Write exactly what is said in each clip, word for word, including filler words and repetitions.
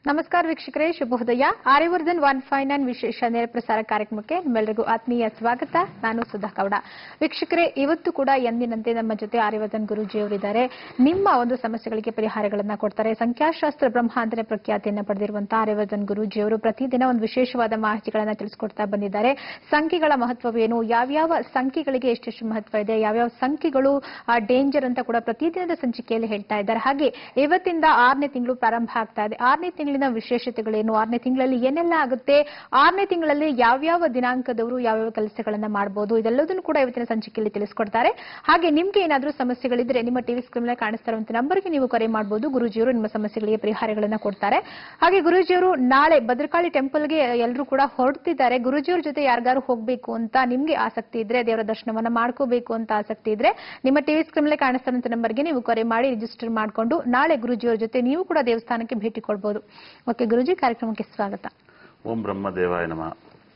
ನಮಸ್ಕಾರ ವೀಕ್ಷಕರೇ, ಶುಭೋದಯ. ಆರ್ಯವರ್ಧನ್ ಒನ್ ಫೈವ್ ನೈನ್ ವಿಶೇಷ ನೇರ ಪ್ರಸಾರ ಕಾರ್ಯಕ್ರಮಕ್ಕೆ ನಿಮ್ಮೆಲ್ಲರಿಗೂ ಆತ್ಮೀಯ ಸ್ವಾಗತ. ನಾನು ಸುಧಾ ಕೌಡ. ವೀಕ್ಷಕರೇ, ಇವತ್ತು ಕೂಡ ಎಂದಿನಂತೆ ನಮ್ಮ ಜೊತೆ ಆರ್ಯವರ್ಧನ್ ಗುರೂಜಿಯವರಿದ್ದಾರೆ. ನಿಮ್ಮ ಒಂದು ಸಮಸ್ಯೆಗಳಿಗೆ ಪರಿಹಾರಗಳನ್ನ ಕೊಡ್ತಾರೆ. ಸಂಖ್ಯಾಶಾಸ್ತ್ರ ಬ್ರಹ್ಮ ಅಂತಲೇ ಪ್ರಖ್ಯಾತಿಯನ್ನು ಪಡೆದಿರುವಂತಹ ಆರ್ಯವರ್ಧನ್ ಗುರೂಜಿಯವರು ಪ್ರತಿದಿನ ಒಂದು ವಿಶೇಷವಾದ ಮಾಹಿತಿಗಳನ್ನ ತಿಳಿಸಿಕೊಡ್ತಾ ಬಂದಿದ್ದಾರೆ. ಸಂಖ್ಯೆಗಳ ಮಹತ್ವವೇನು, ಯಾವ್ಯಾವ ಸಂಖ್ಯೆಗಳಿಗೆ ಎಷ್ಟೆಷ್ಟು ಮಹತ್ವ ಇದೆ, ಯಾವ್ಯಾವ ಸಂಖ್ಯೆಗಳು ಡೇಂಜರ್ ಅಂತ ಕೂಡ ಪ್ರತಿದಿನದ ಸಂಚಿಕೆಯಲ್ಲಿ ಹೇಳ್ತಾ ಇದ್ದಾರೆ. ಹಾಗೆ ಇವತ್ತಿಂದ ಆರನೇ ತಿಂಗಳು ಪ್ರಾರಂಭ ಆಗ್ತಾ ಇದೆ. ಆರನೇ ತಿಂಗಳು ವಿಶೇಷತೆಗಳೇನು, ಆರನೇ ತಿಂಗಳಲ್ಲಿ ಏನೆಲ್ಲ ಆಗುತ್ತೆ, ಆರನೇ ತಿಂಗಳಲ್ಲಿ ಯಾವ್ಯಾವ ದಿನಾಂಕದವರು ಯಾವ್ಯಾವ ಕೆಲಸಗಳನ್ನ ಮಾಡಬಹುದು, ಇದೆಲ್ಲದನ್ನು ಕೂಡ ಇವತ್ತಿನ ಸಂಚಿಕೆಯಲ್ಲಿ ತಿಳಿಸಿಕೊಡ್ತಾರೆ. ಹಾಗೆ ನಿಮ್ಗೆ ಏನಾದರೂ ಸಮಸ್ಯೆಗಳಿದ್ರೆ ನಿಮ್ಮ ಟಿವಿ ಸ್ಕ್ರೀನ್ ಮೇಲೆ ಕಾಣಿಸ್ತಾ ಇರುವಂತಹ ನಂಬರ್ಗೆ ನೀವು ಕರೆ ಮಾಡಬಹುದು. ಗುರೂಜಿಯವರು ನಿಮ್ಮ ಸಮಸ್ಯೆಗಳಿಗೆ ಪರಿಹಾರಗಳನ್ನ ಕೊಡ್ತಾರೆ. ಹಾಗೆ ಗುರೂಜಿಯವರು ನಾಳೆ ಭದ್ರಕಾಳಿ ಟೆಂಪಲ್ಗೆ ಎಲ್ಲರೂ ಕೂಡ ಹೊರಡ್ತಿದ್ದಾರೆ. ಗುರೂಜಿಯವರ ಜೊತೆ ಯಾರಿಗಾರು ಹೋಗಬೇಕು ಅಂತ ನಿಮ್ಗೆ ಆಸಕ್ತಿ ಇದ್ರೆ, ದೇವರ ದರ್ಶನವನ್ನ ಮಾಡ್ಕೋಬೇಕು ಅಂತ ಆಸಕ್ತಿ ಇದ್ರೆ, ನಿಮ್ಮ ಟಿವಿ ಸ್ಕ್ರೀನ್ ಮೇಲೆ ಕಾಣಿಸ್ತಾ ಇರುವಂತಹ ನಂಬರ್ಗೆ ನೀವು ಕರೆ ಮಾಡಿ ರಿಜಿಸ್ಟರ್ ಮಾಡಿಕೊಂಡು ನಾಳೆ ಗುರೂಜಿಯವರ ಜೊತೆ ನೀವು ಕೂಡ ದೇವಸ್ಥಾನಕ್ಕೆ ಭೇಟಿ ಕೊಡಬಹುದು. ಓಕೆ ಗುರುಜಿ, ಕಾರ್ಯಕ್ರಮಕ್ಕೆ ಸ್ವಾಗತ. ಓಂ ಬ್ರಹ್ಮದೇವಾಯ ನಮಃ.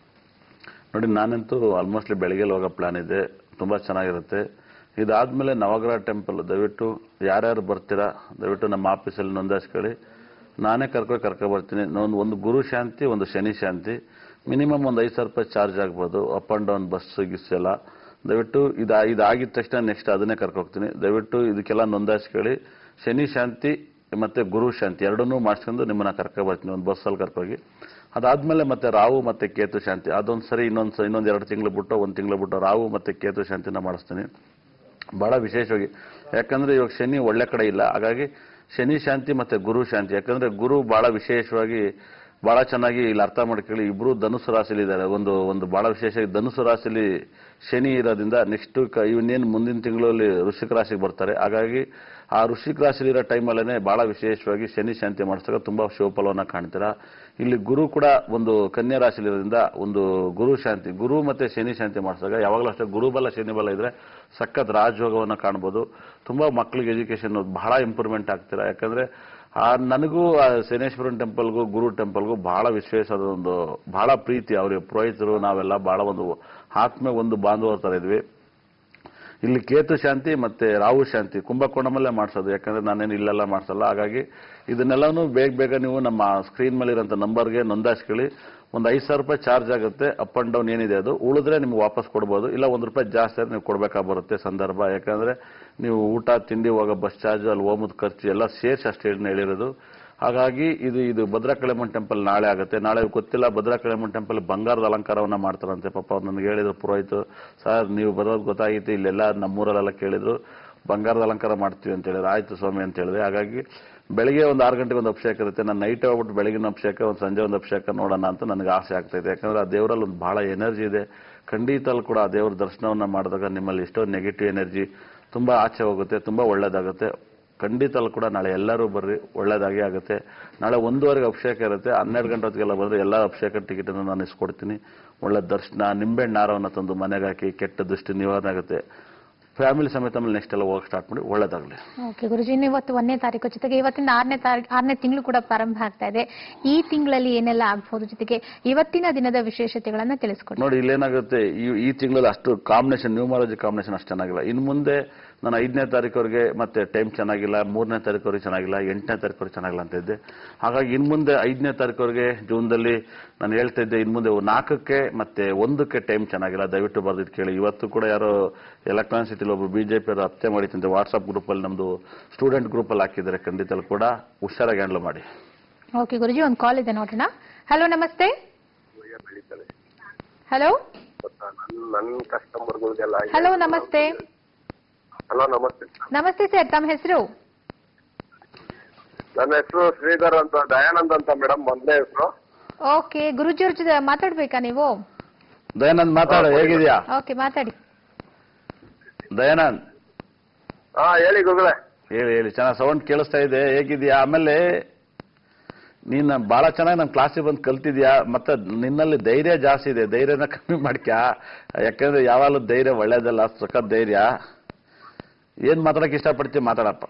ನೋಡಿ, ನಾನಂತೂ ಆಲ್ಮೋಸ್ಟ್ಲಿ ಬೆಳಗ್ಗೆ ಹೋಗೋ ಪ್ಲಾನ್ ಇದೆ, ತುಂಬಾ ಚೆನ್ನಾಗಿರುತ್ತೆ. ಇದಾದ್ಮೇಲೆ ನವಗ್ರಹ ಟೆಂಪಲ್, ದಯವಿಟ್ಟು ಯಾರ್ಯಾರು ಬರ್ತೀರಾ ದಯವಿಟ್ಟು ನಮ್ಮ ಆಫೀಸಲ್ಲಿ ನೋಂದಾಯಿಸ್ಕೊಳ್ಳಿ. ನಾನೇ ಕರ್ಕೊಂಡು ಕರ್ಕೊ ಬರ್ತೀನಿ. ಒಂದು ಒಂದು ಗುರು ಶಾಂತಿ, ಒಂದು ಶನಿ ಶಾಂತಿ, ಮಿನಿಮಮ್ ಒಂದು ಐದು ಸಾವಿರ ರೂಪಾಯಿ ಚಾರ್ಜ್ ಆಗ್ಬೋದು. ಅಪ್ ಅಂಡ್ ಡೌನ್ ಬಸ್ ಗಿಸ್ ಎಲ್ಲ. ದಯವಿಟ್ಟು ಇದು ಇದಾಗಿದ ತಕ್ಷಣ ನೆಕ್ಸ್ಟ್ ಅದನ್ನೇ ಕರ್ಕೋಗ್ತೀನಿ. ದಯವಿಟ್ಟು ಇದಕ್ಕೆಲ್ಲ ನೋಂದಾಯಿಸ್ಕೊಳ್ಳಿ. ಶನಿ ಶಾಂತಿ ಮತ್ತೆ ಗುರು ಶಾಂತಿ ಎರಡನ್ನೂ ಮಾಡಿಸ್ಕೊಂಡು ನಿಮ್ಮನ್ನ ಕರ್ಕೊ ಬರ್ತೀನಿ, ಒಂದು ಬಸ್ಸಲ್ಲಿ ಕರ್ಕೋಗಿ. ಅದಾದ್ಮೇಲೆ ಮತ್ತೆ ರಾಹು ಮತ್ತೆ ಕೇತು ಶಾಂತಿ, ಅದೊಂದು ಸರಿ ಇನ್ನೊಂದು ಇನ್ನೊಂದು ಎರಡು ತಿಂಗಳು ಬಿಟ್ಟು ಒಂದು ತಿಂಗಳು ಬಿಟ್ಟು ರಾಹು ಮತ್ತೆ ಕೇತು ಶಾಂತಿನ ಮಾಡಿಸ್ತೀನಿ. ಬಹಳ ವಿಶೇಷವಾಗಿ, ಯಾಕಂದ್ರೆ ಇವಾಗ ಶನಿ ಒಳ್ಳೆ ಕಡೆ ಇಲ್ಲ, ಹಾಗಾಗಿ ಶನಿ ಶಾಂತಿ ಮತ್ತೆ ಗುರು ಶಾಂತಿ. ಯಾಕಂದ್ರೆ ಗುರು ಬಹಳ ವಿಶೇಷವಾಗಿ ಬಹಳ ಚೆನ್ನಾಗಿ ಇಲ್ಲಿ ಅರ್ಥ ಮಾಡ್ಕೊಳ್ಳಿ. ಇಬ್ರು ಧನುಸು ರಾಶಿಲಿ ಇದ್ದಾರೆ. ಒಂದು ಒಂದು ಬಹಳ ವಿಶೇಷವಾಗಿ ಧನುಸು ರಾಶಿಲಿ ಶನಿ ಇರೋದ್ರಿಂದ ನೆಕ್ಸ್ಟ್ ಇವನ್ನೇನು ಮುಂದಿನ ತಿಂಗಳಲ್ಲಿ ವೃಶ್ಚಿಕ ರಾಶಿಗೆ ಬರ್ತಾರೆ. ಹಾಗಾಗಿ ಆ ವೃಶ್ಚಿಕ ರಾಶಿಲಿರೋ ಟೈಮಲ್ಲೇ ಬಹಳ ವಿಶೇಷವಾಗಿ ಶನಿ ಶಾಂತಿ ಮಾಡಿಸಿದಾಗ ತುಂಬಾ ಶಿವಫಲವನ್ನ ಕಾಣ್ತೀರಾ. ಇಲ್ಲಿ ಗುರು ಕೂಡ ಒಂದು ಕನ್ಯಾ ರಾಶಿಲಿರೋದ್ರಿಂದ ಒಂದು ಗುರು ಶಾಂತಿ, ಗುರು ಮತ್ತೆ ಶನಿ ಶಾಂತಿ ಮಾಡಿಸಿದಾಗ ಯಾವಾಗಲೂ ಅಷ್ಟೇ ಗುರುಬಲ ಶನಿ ಬಲ ಇದ್ರೆ ಸಖತ್ ರಾಜಯೋಗವನ್ನ ಕಾಣ್ಬೋದು. ತುಂಬಾ ಮಕ್ಕಳಿಗೆ ಎಜುಕೇಶನ್ ಬಹಳ ಇಂಪ್ರೂವ್ಮೆಂಟ್ ಆಗ್ತೀರಾ. ಯಾಕಂದ್ರೆ ಆ ನನಗೂ ಶನೇಶ್ವರನ್ ಟೆಂಪಲ್ಗೂ ಗುರು ಟೆಂಪಲ್ಗೂ ಬಹಳ ವಿಶೇಷವಾದ ಒಂದು ಬಹಳ ಪ್ರೀತಿ. ಅವ್ರಿಗೆ ಪುರೋಹಿತರು ನಾವೆಲ್ಲ ಬಹಳ ಒಂದು ಆತ್ಮ ಒಂದು ಬಾಂಧವರ ತರ ಇದ್ವಿ. ಇಲ್ಲಿ ಕೇತು ಶಾಂತಿ ಮತ್ತೆ ರಾಹು ಶಾಂತಿ ಕುಂಭಕೋಣಮಲ್ಲೇ ಮಾಡಿಸೋದು, ಯಾಕಂದ್ರೆ ನಾನೇನು ಇಲ್ಲೆಲ್ಲ ಮಾಡಿಸಲ್ಲ. ಹಾಗಾಗಿ ಇದನ್ನೆಲ್ಲನೂ ಬೇಗ ಬೇಗ ನೀವು ನಮ್ಮ ಸ್ಕ್ರೀನ್ ಮೇಲೆ ಇರೋಂಥ ನಂಬರ್ಗೆ ನೋಂದಾಯಿಸ್ಕೊಳ್ಳಿ. ಒಂದು ಐದು ಸಾವಿರ ರೂಪಾಯಿ ಚಾರ್ಜ್ ಆಗುತ್ತೆ. ಅಪ್ ಅಂಡ್ ಡೌನ್ ಏನಿದೆ ಅದು ಉಳಿದ್ರೆ ನಿಮ್ಗೆ ವಾಪಸ್ ಕೊಡ್ಬೋದು. ಇಲ್ಲ ಒಂದು ರೂಪಾಯಿ ಜಾಸ್ತಿ ಆದ್ರೆ ನೀವು ಕೊಡ್ಬೇಕಾಗಿ ಬರುತ್ತೆ ಸಂದರ್ಭ. ಯಾಕಂದ್ರೆ ನೀವು ಊಟ ತಿಂಡಿ ಹೋಗೋ ಬಸ್ ಚಾರ್ಜ್, ಅಲ್ಲಿ ಹೋಮದ ಖರ್ಚು ಎಲ್ಲ ಸೇರಿಸಿ ಅಷ್ಟೇ ಹೇಳಿರೋದು. ಹಾಗಾಗಿ ಇದು ಇದು ಭದ್ರಾಕಳಿಯಮ್ಮನ್ ಟೆಂಪಲ್ ನಾಳೆ ಆಗುತ್ತೆ. ನಾಳೆ ಗೊತ್ತಿಲ್ಲ, ಭದ್ರಾಕಳಿಯಮ್ಮನ್ ಟೆಂಪಲ್ ಬಂಗಾರದ ಅಲಂಕಾರವನ್ನ ಮಾಡ್ತಾರಂತೆ. ಪಾಪ ಅವ್ರು ನನಗೆ ಹೇಳಿದ್ರು ಪುರೋಹಿತರು, ಸರ್ ನೀವು ಬರೋದು ಗೊತ್ತಾಗಿತ್ತು, ಇಲ್ಲೆಲ್ಲ ನಮ್ಮೂರಲ್ಲೆಲ್ಲ ಕೇಳಿದ್ರು ಬಂಗಾರದ ಅಲಂಕಾರ ಮಾಡ್ತೀವಿ ಅಂತ ಹೇಳಿದ್ರು. ಆಯ್ತು ಸ್ವಾಮಿ ಅಂತ ಹೇಳಿದೆ. ಹಾಗಾಗಿ ಬೆಳಿಗ್ಗೆ ಒಂದು ಆರು ಗಂಟೆಗೆ ಒಂದು ಅಭಿಷೇಕ ಇರುತ್ತೆ. ನಾನು ನೈಟ್ ಹೋಗ್ಬಿಟ್ಟು ಬೆಳಗಿನ ಅಭಿಷೇಕ, ಒಂದು ಸಂಜೆ ಒಂದು ಅಭಿಷೇಕ ನೋಡೋಣ ಅಂತ ನನಗೆ ಆಸೆ ಆಗ್ತೈತೆ. ಯಾಕಂದ್ರೆ ಆ ದೇವರಲ್ಲಿ ಒಂದು ಬಹಳ ಎನರ್ಜಿ ಇದೆ. ಖಂಡಿತಲ್ಲಿ ಕೂಡ ಆ ದೇವರ ದರ್ಶನವನ್ನ ಮಾಡಿದಾಗ ನಿಮ್ಮಲ್ಲಿ ಎಷ್ಟೋ ನೆಗೆಟಿವ್ ಎನರ್ಜಿ ತುಂಬಾ ಆಚೆ ಹೋಗುತ್ತೆ, ತುಂಬಾ ಒಳ್ಳೇದಾಗುತ್ತೆ. ಖಂಡಿತಲ್ಲಿ ಕೂಡ ನಾಳೆ ಎಲ್ಲರೂ ಬರ್ರಿ, ಒಳ್ಳೇದಾಗಿ ಆಗುತ್ತೆ. ನಾಳೆ ಒಂದೂವರೆಗೆ ಅಭಿಷೇಕ ಇರುತ್ತೆ. ಹನ್ನೆರಡು ಗಂಟೆ ಹೊತ್ತಿಗೆಲ್ಲ ಬಂದ್ರೆ ಎಲ್ಲ ಅಭಿಷೇಕ ಟಿಕೆಟ್ ಅನ್ನು ನಾನು ಇಸ್ಕೊಡ್ತೀನಿ. ಒಳ್ಳೆ ದರ್ಶನ, ನಿಂಬೆಹಣ್ಣು ಹಾರವನ್ನು ತಂದು ಮನೆಗೆ ಹಾಕಿ ಕೆಟ್ಟ ದೃಷ್ಟಿ ನಿವಾರಣೆ ಆಗುತ್ತೆ. ಫ್ಯಾಮಿಲಿ ಸಮೇತ ಆಮೇಲೆ ನೆಕ್ಸ್ಟ್ ಎಲ್ಲ ಹೋಗಕ್ಕೆ ಸ್ಟಾರ್ಟ್ ಮಾಡಿ ಒಳ್ಳೇದಾಗಲಿ. ಓಕೆ ಗುರುಜಿ, ಇವತ್ತು ಒಂದನೇ ತಾರೀಕು ಜೊತೆಗೆ ಇವತ್ತಿನ ಆರನೇ ತಾರೀಕು ಆರನೇ ತಿಂಗಳು ಕೂಡ ಪ್ರಾರಂಭ ಆಗ್ತಾ ಇದೆ. ಈ ತಿಂಗಳಲ್ಲಿ ಏನೆಲ್ಲ ಆಗ್ಬಹುದು, ಜೊತೆಗೆ ಇವತ್ತಿನ ದಿನದ ವಿಶೇಷತೆಗಳನ್ನ ತಿಳಿಸ್ಕೊಡಿ. ನೋಡಿ, ಇಲ್ಲೇನಾಗುತ್ತೆ, ಈ ಈ ತಿಂಗಳಲ್ಲಿ ಅಷ್ಟು ಕಾಂಬಿನೇಷನ್, ನ್ಯೂಮರಾಲಜಿ ಕಾಂಬಿನೇಷನ್ ಅಷ್ಟು ಚೆನ್ನಾಗಿಲ್ಲ. ಇನ್ನು ಮುಂದೆ ನಾನು ಐದನೇ ತಾರೀಕುವರೆಗೆ ಮತ್ತೆ ಟೈಮ್ ಚೆನ್ನಾಗಿಲ್ಲ, ಮೂರನೇ ತಾರೀಕುವರೆಗೆ ಚೆನ್ನಾಗಿಲ್ಲ, ಎಂಟನೇ ತಾರೀಕುವರೆಗೆ ಚೆನ್ನಾಗಿಲ್ಲ ಅಂತ ಇದ್ದೆ. ಹಾಗಾಗಿ ಇನ್ನು ಮುಂದೆ ಐದನೇ ತಾರೀಕುವರೆಗೆ ಜೂನ್ದಲ್ಲಿ ನಾನು ಹೇಳ್ತಾ ಇದ್ದೆ. ಇನ್ನು ಮುಂದೆ ನಾಲ್ಕಕ್ಕೆ ಮತ್ತೆ ಒಂದಕ್ಕೆ ಟೈಮ್ ಚೆನ್ನಾಗಿಲ್ಲ, ದಯವಿಟ್ಟು ಬರ್ದಿದ್ದು ಕೇಳಿ. ಇವತ್ತು ಕೂಡ ಯಾರೋ ಎಲೆಕ್ಟ್ರಾನಿಕ್ ಸಿಟಿಲಿ ಒಬ್ಬರು ಬಿಜೆಪಿ ಅವರು ಹತ್ಯೆ ಮಾಡಿತ್ತಂತೆ. ವಾಟ್ಸ್ಆಪ್ ಗ್ರೂಪ್ ಅಲ್ಲಿ, ನಮ್ದು ಸ್ಟೂಡೆಂಟ್ ಗ್ರೂಪ್ ಅಲ್ಲಿ ಹಾಕಿದ್ದಾರೆ. ಖಂಡಿತ ಕೂಡ ಹುಷಾರಾಗಿ ಹ್ಯಾಂಡಲ್ ಮಾಡಿ. ಓಕೆ ಗುರುಜಿ, ಒಂದು ಕಾಲ್ ಇದೆ ನೋಡೋಣ. ಹಲೋ, ನಮಸ್ತೆ. ಹಲೋ ಹಲೋ ನಮಸ್ತೆ. ಹಲೋ ನಮಸ್ತೆ. ನಮಸ್ತೆ ಸರ್, ತಮ್ಮ ಹೆಸರು? ನನ್ನ ಹೆಸರು ಶ್ರೀಧರ್ ಅಂತ, ದಯಾನಂದ್ ಅಂತ ಮೇಡಮ್, ಮೊದಲನೇ ಹೆಸರು. ಓಕೆ, ಗುರುಜಿಯವ್ರ ಜೊತೆ ಮಾತಾಡ್ಬೇಕಾ ನೀವು? ದಯಾನಂದ್ ಮಾತಾಡು, ಹೇಗಿದ್ಯಾ? ಓಕೆ, ಮಾತಾಡಿ ದಯಾನಂದ್. ಹಾ ಹೇಳಿ ಗುರುಗಳೇ. ಹೇಳಿ ಹೇಳಿ, ಚೆನ್ನಾಗಿ ಸೌಂಡ್ ಕೇಳಿಸ್ತಾ ಇದೆ. ಹೇಗಿದ್ಯಾ? ಆಮೇಲೆ ನೀನ್ ಬಹಳ ಚೆನ್ನಾಗಿ ನಮ್ಮ ಕ್ಲಾಸಿಗೆ ಬಂದು ಕಲ್ತಿದ್ಯಾ. ಮತ್ತೆ ನಿನ್ನಲ್ಲಿ ಧೈರ್ಯ ಜಾಸ್ತಿ ಇದೆ, ಧೈರ್ಯನ ಕಮ್ಮಿ ಮಾಡ್ಕ್ಯಾ. ಯಾಕಂದ್ರೆ ಯಾವಾಗಲೂ ಧೈರ್ಯ ಒಳ್ಳೇದಲ್ಲ, ಸಖತ್ ಧೈರ್ಯ. ಏನ್ ಮಾತಾಡಕ್ ಇಷ್ಟಪಡ್ತೀವಿ, ಮಾತಾಡಪ್ಪ.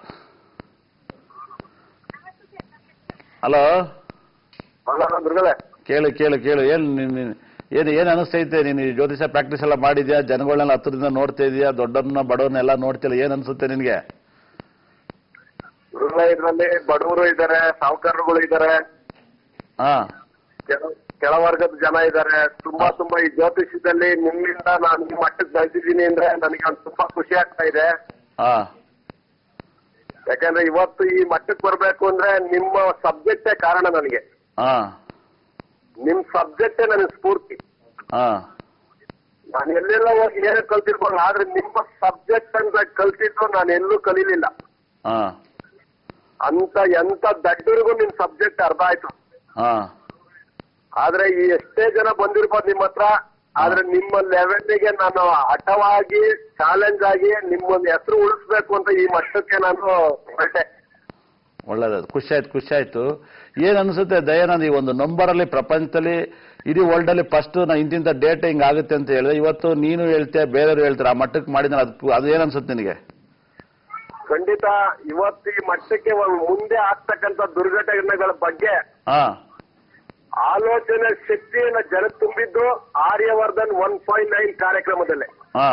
ಹಲೋ ಗುರುಗಳೇ. ಕೇಳು ಕೇಳು ಕೇಳು. ಏನ್ ಏನ್ ಏನ್ ಅನಿಸ್ತೈತೆ? ನೀನು ಜ್ಯೋತಿಷ ಪ್ರಾಕ್ಟೀಸ್ ಎಲ್ಲ ಮಾಡಿದ್ಯಾ, ಜನಗಳನ್ನೆಲ್ಲ ಹತ್ರದಿಂದ ನೋಡ್ತಾ ಇದೀಯಾ, ದೊಡ್ಡವ್ರನ್ನ ಬಡವ್ರನ್ನೆಲ್ಲ ನೋಡ್ತಿಲ್ಲ, ಏನ್ ಅನ್ಸುತ್ತೆ ನಿನ್ಗೆ? ಗುರುಗಳೇ, ಇದ್ರಲ್ಲಿ ಬಡವರು ಇದ್ದಾರೆ, ಸಾಹುಕಾರರುಗಳು ಇದ್ದಾರೆ, ಹಾ ಕೆಲ- ಕೆಳವರ್ಗದ ಜನ ಇದ್ದಾರೆ. ತುಂಬಾ ತುಂಬಾ ಈ ಜ್ಯೋತಿಷ್ಯದಲ್ಲಿ ನಿಮ್ಮಿಂದ ನಾನು ಈ ಮಟ್ಟಕ್ಕೆ ಬೆಳೆದಿದ್ದೀನಿ ಅಂದ್ರೆ ನನಗೆ ಒಂದು ತುಂಬಾ ಖುಷಿ ಆಗ್ತಾ ಇದೆ. ಹಾ ಯಾಕಂದ್ರೆ ಇವತ್ತು ಈ ಮಟ್ಟಕ್ಕೆ ಬರ್ಬೇಕು ಅಂದ್ರೆ ನಿಮ್ಮ ಸಬ್ಜೆಕ್ಟೇ ಕಾರಣ ನನಗೆ. ಹಾ ನಿಮ್ ಸಬ್ಜೆಕ್ಟೇ ನನಗೆ ಸ್ಫೂರ್ತಿ. ಹಾ ನಾನು ಎಲ್ಲೆಲ್ಲ ಹೋಗಿ ಏನೇ ಕಲ್ತಿರ್ಬೋದು, ಆದ್ರೆ ನಿಮ್ಮ ಸಬ್ಜೆಕ್ಟ್ ಅಂತ ಕಲ್ತಿದ್ದು ನಾನು ಎಲ್ಲೂ ಕಲೀಲಿಲ್ಲ. ಹಾ ಅಂತ ಎಂತ ದಡ್ಡರಿಗೂ ನಿಮ್ ಸಬ್ಜೆಕ್ಟ್ ಅರ್ಥ ಆಯ್ತು. ಹಾ ಆದ್ರೆ ಈ ಎಷ್ಟೇ ಜನ ಬಂದಿರ್ಬೋದು ನಿಮ್ಮ ಹತ್ರ, ಆದ್ರೆ ನಿಮ್ಮ ಲೆವೆಲ್ಗೆ ನಾನು ಹಠವಾಗಿ ಚಾಲೆಂಜ್ ಆಗಿ ನಿಮ್ಮೊಂದು ಹೆಸರು ಉಳಿಸ್ಬೇಕು ಅಂತ ಈ ಮಟ್ಟಕ್ಕೆ ನಾನು ಹೊರಟೆ. ಒಳ್ಳೇದು, ಖುಷಿ ಆಯ್ತು ಖುಷಿ ಆಯ್ತು. ಏನ್ ಅನ್ಸುತ್ತೆ ದಯಾನಂದ್, ಈ ಒಂದು ನಂಬರ್ ಅಲ್ಲಿ ಪ್ರಪಂಚದಲ್ಲಿ ಇಡೀ ವರ್ಲ್ಡ್ ಅಲ್ಲಿ ಫಸ್ಟ್ ನಾ ಇಂತಿಂತ ಡೇಟ್ ಹಿಂಗ್ ಆಗುತ್ತೆ ಅಂತ ಹೇಳಿದ್ರೆ, ಇವತ್ತು ನೀನು ಹೇಳ್ತೀಯ, ಬೇರೆಯವರು ಹೇಳ್ತಾರೆ, ಆ ಮಟ್ಟಕ್ಕೆ ಮಾಡಿದ್ರೆ ಅದು ಅದು ಏನ್ ಅನ್ಸುತ್ತೆ ನಿನಗೆ? ಖಂಡಿತ ಇವತ್ತು ಈ ಮಟ್ಟಕ್ಕೆ ಒಂದ್ ಮುಂದೆ ಆಗ್ತಕ್ಕಂಥ ದುರ್ಘಟನೆಗಳ ಬಗ್ಗೆ ಹಾ ಆಲೋಚನೆ ಶಕ್ತಿಯನ್ನ ಜನ ತುಂಬಿದ್ದು ಆರ್ಯವರ್ಧನ್ ಒನ್ ಪಾಯಿಂಟ್ ನೈನ್ ಕಾರ್ಯಕ್ರಮದಲ್ಲಿ. ಹಾ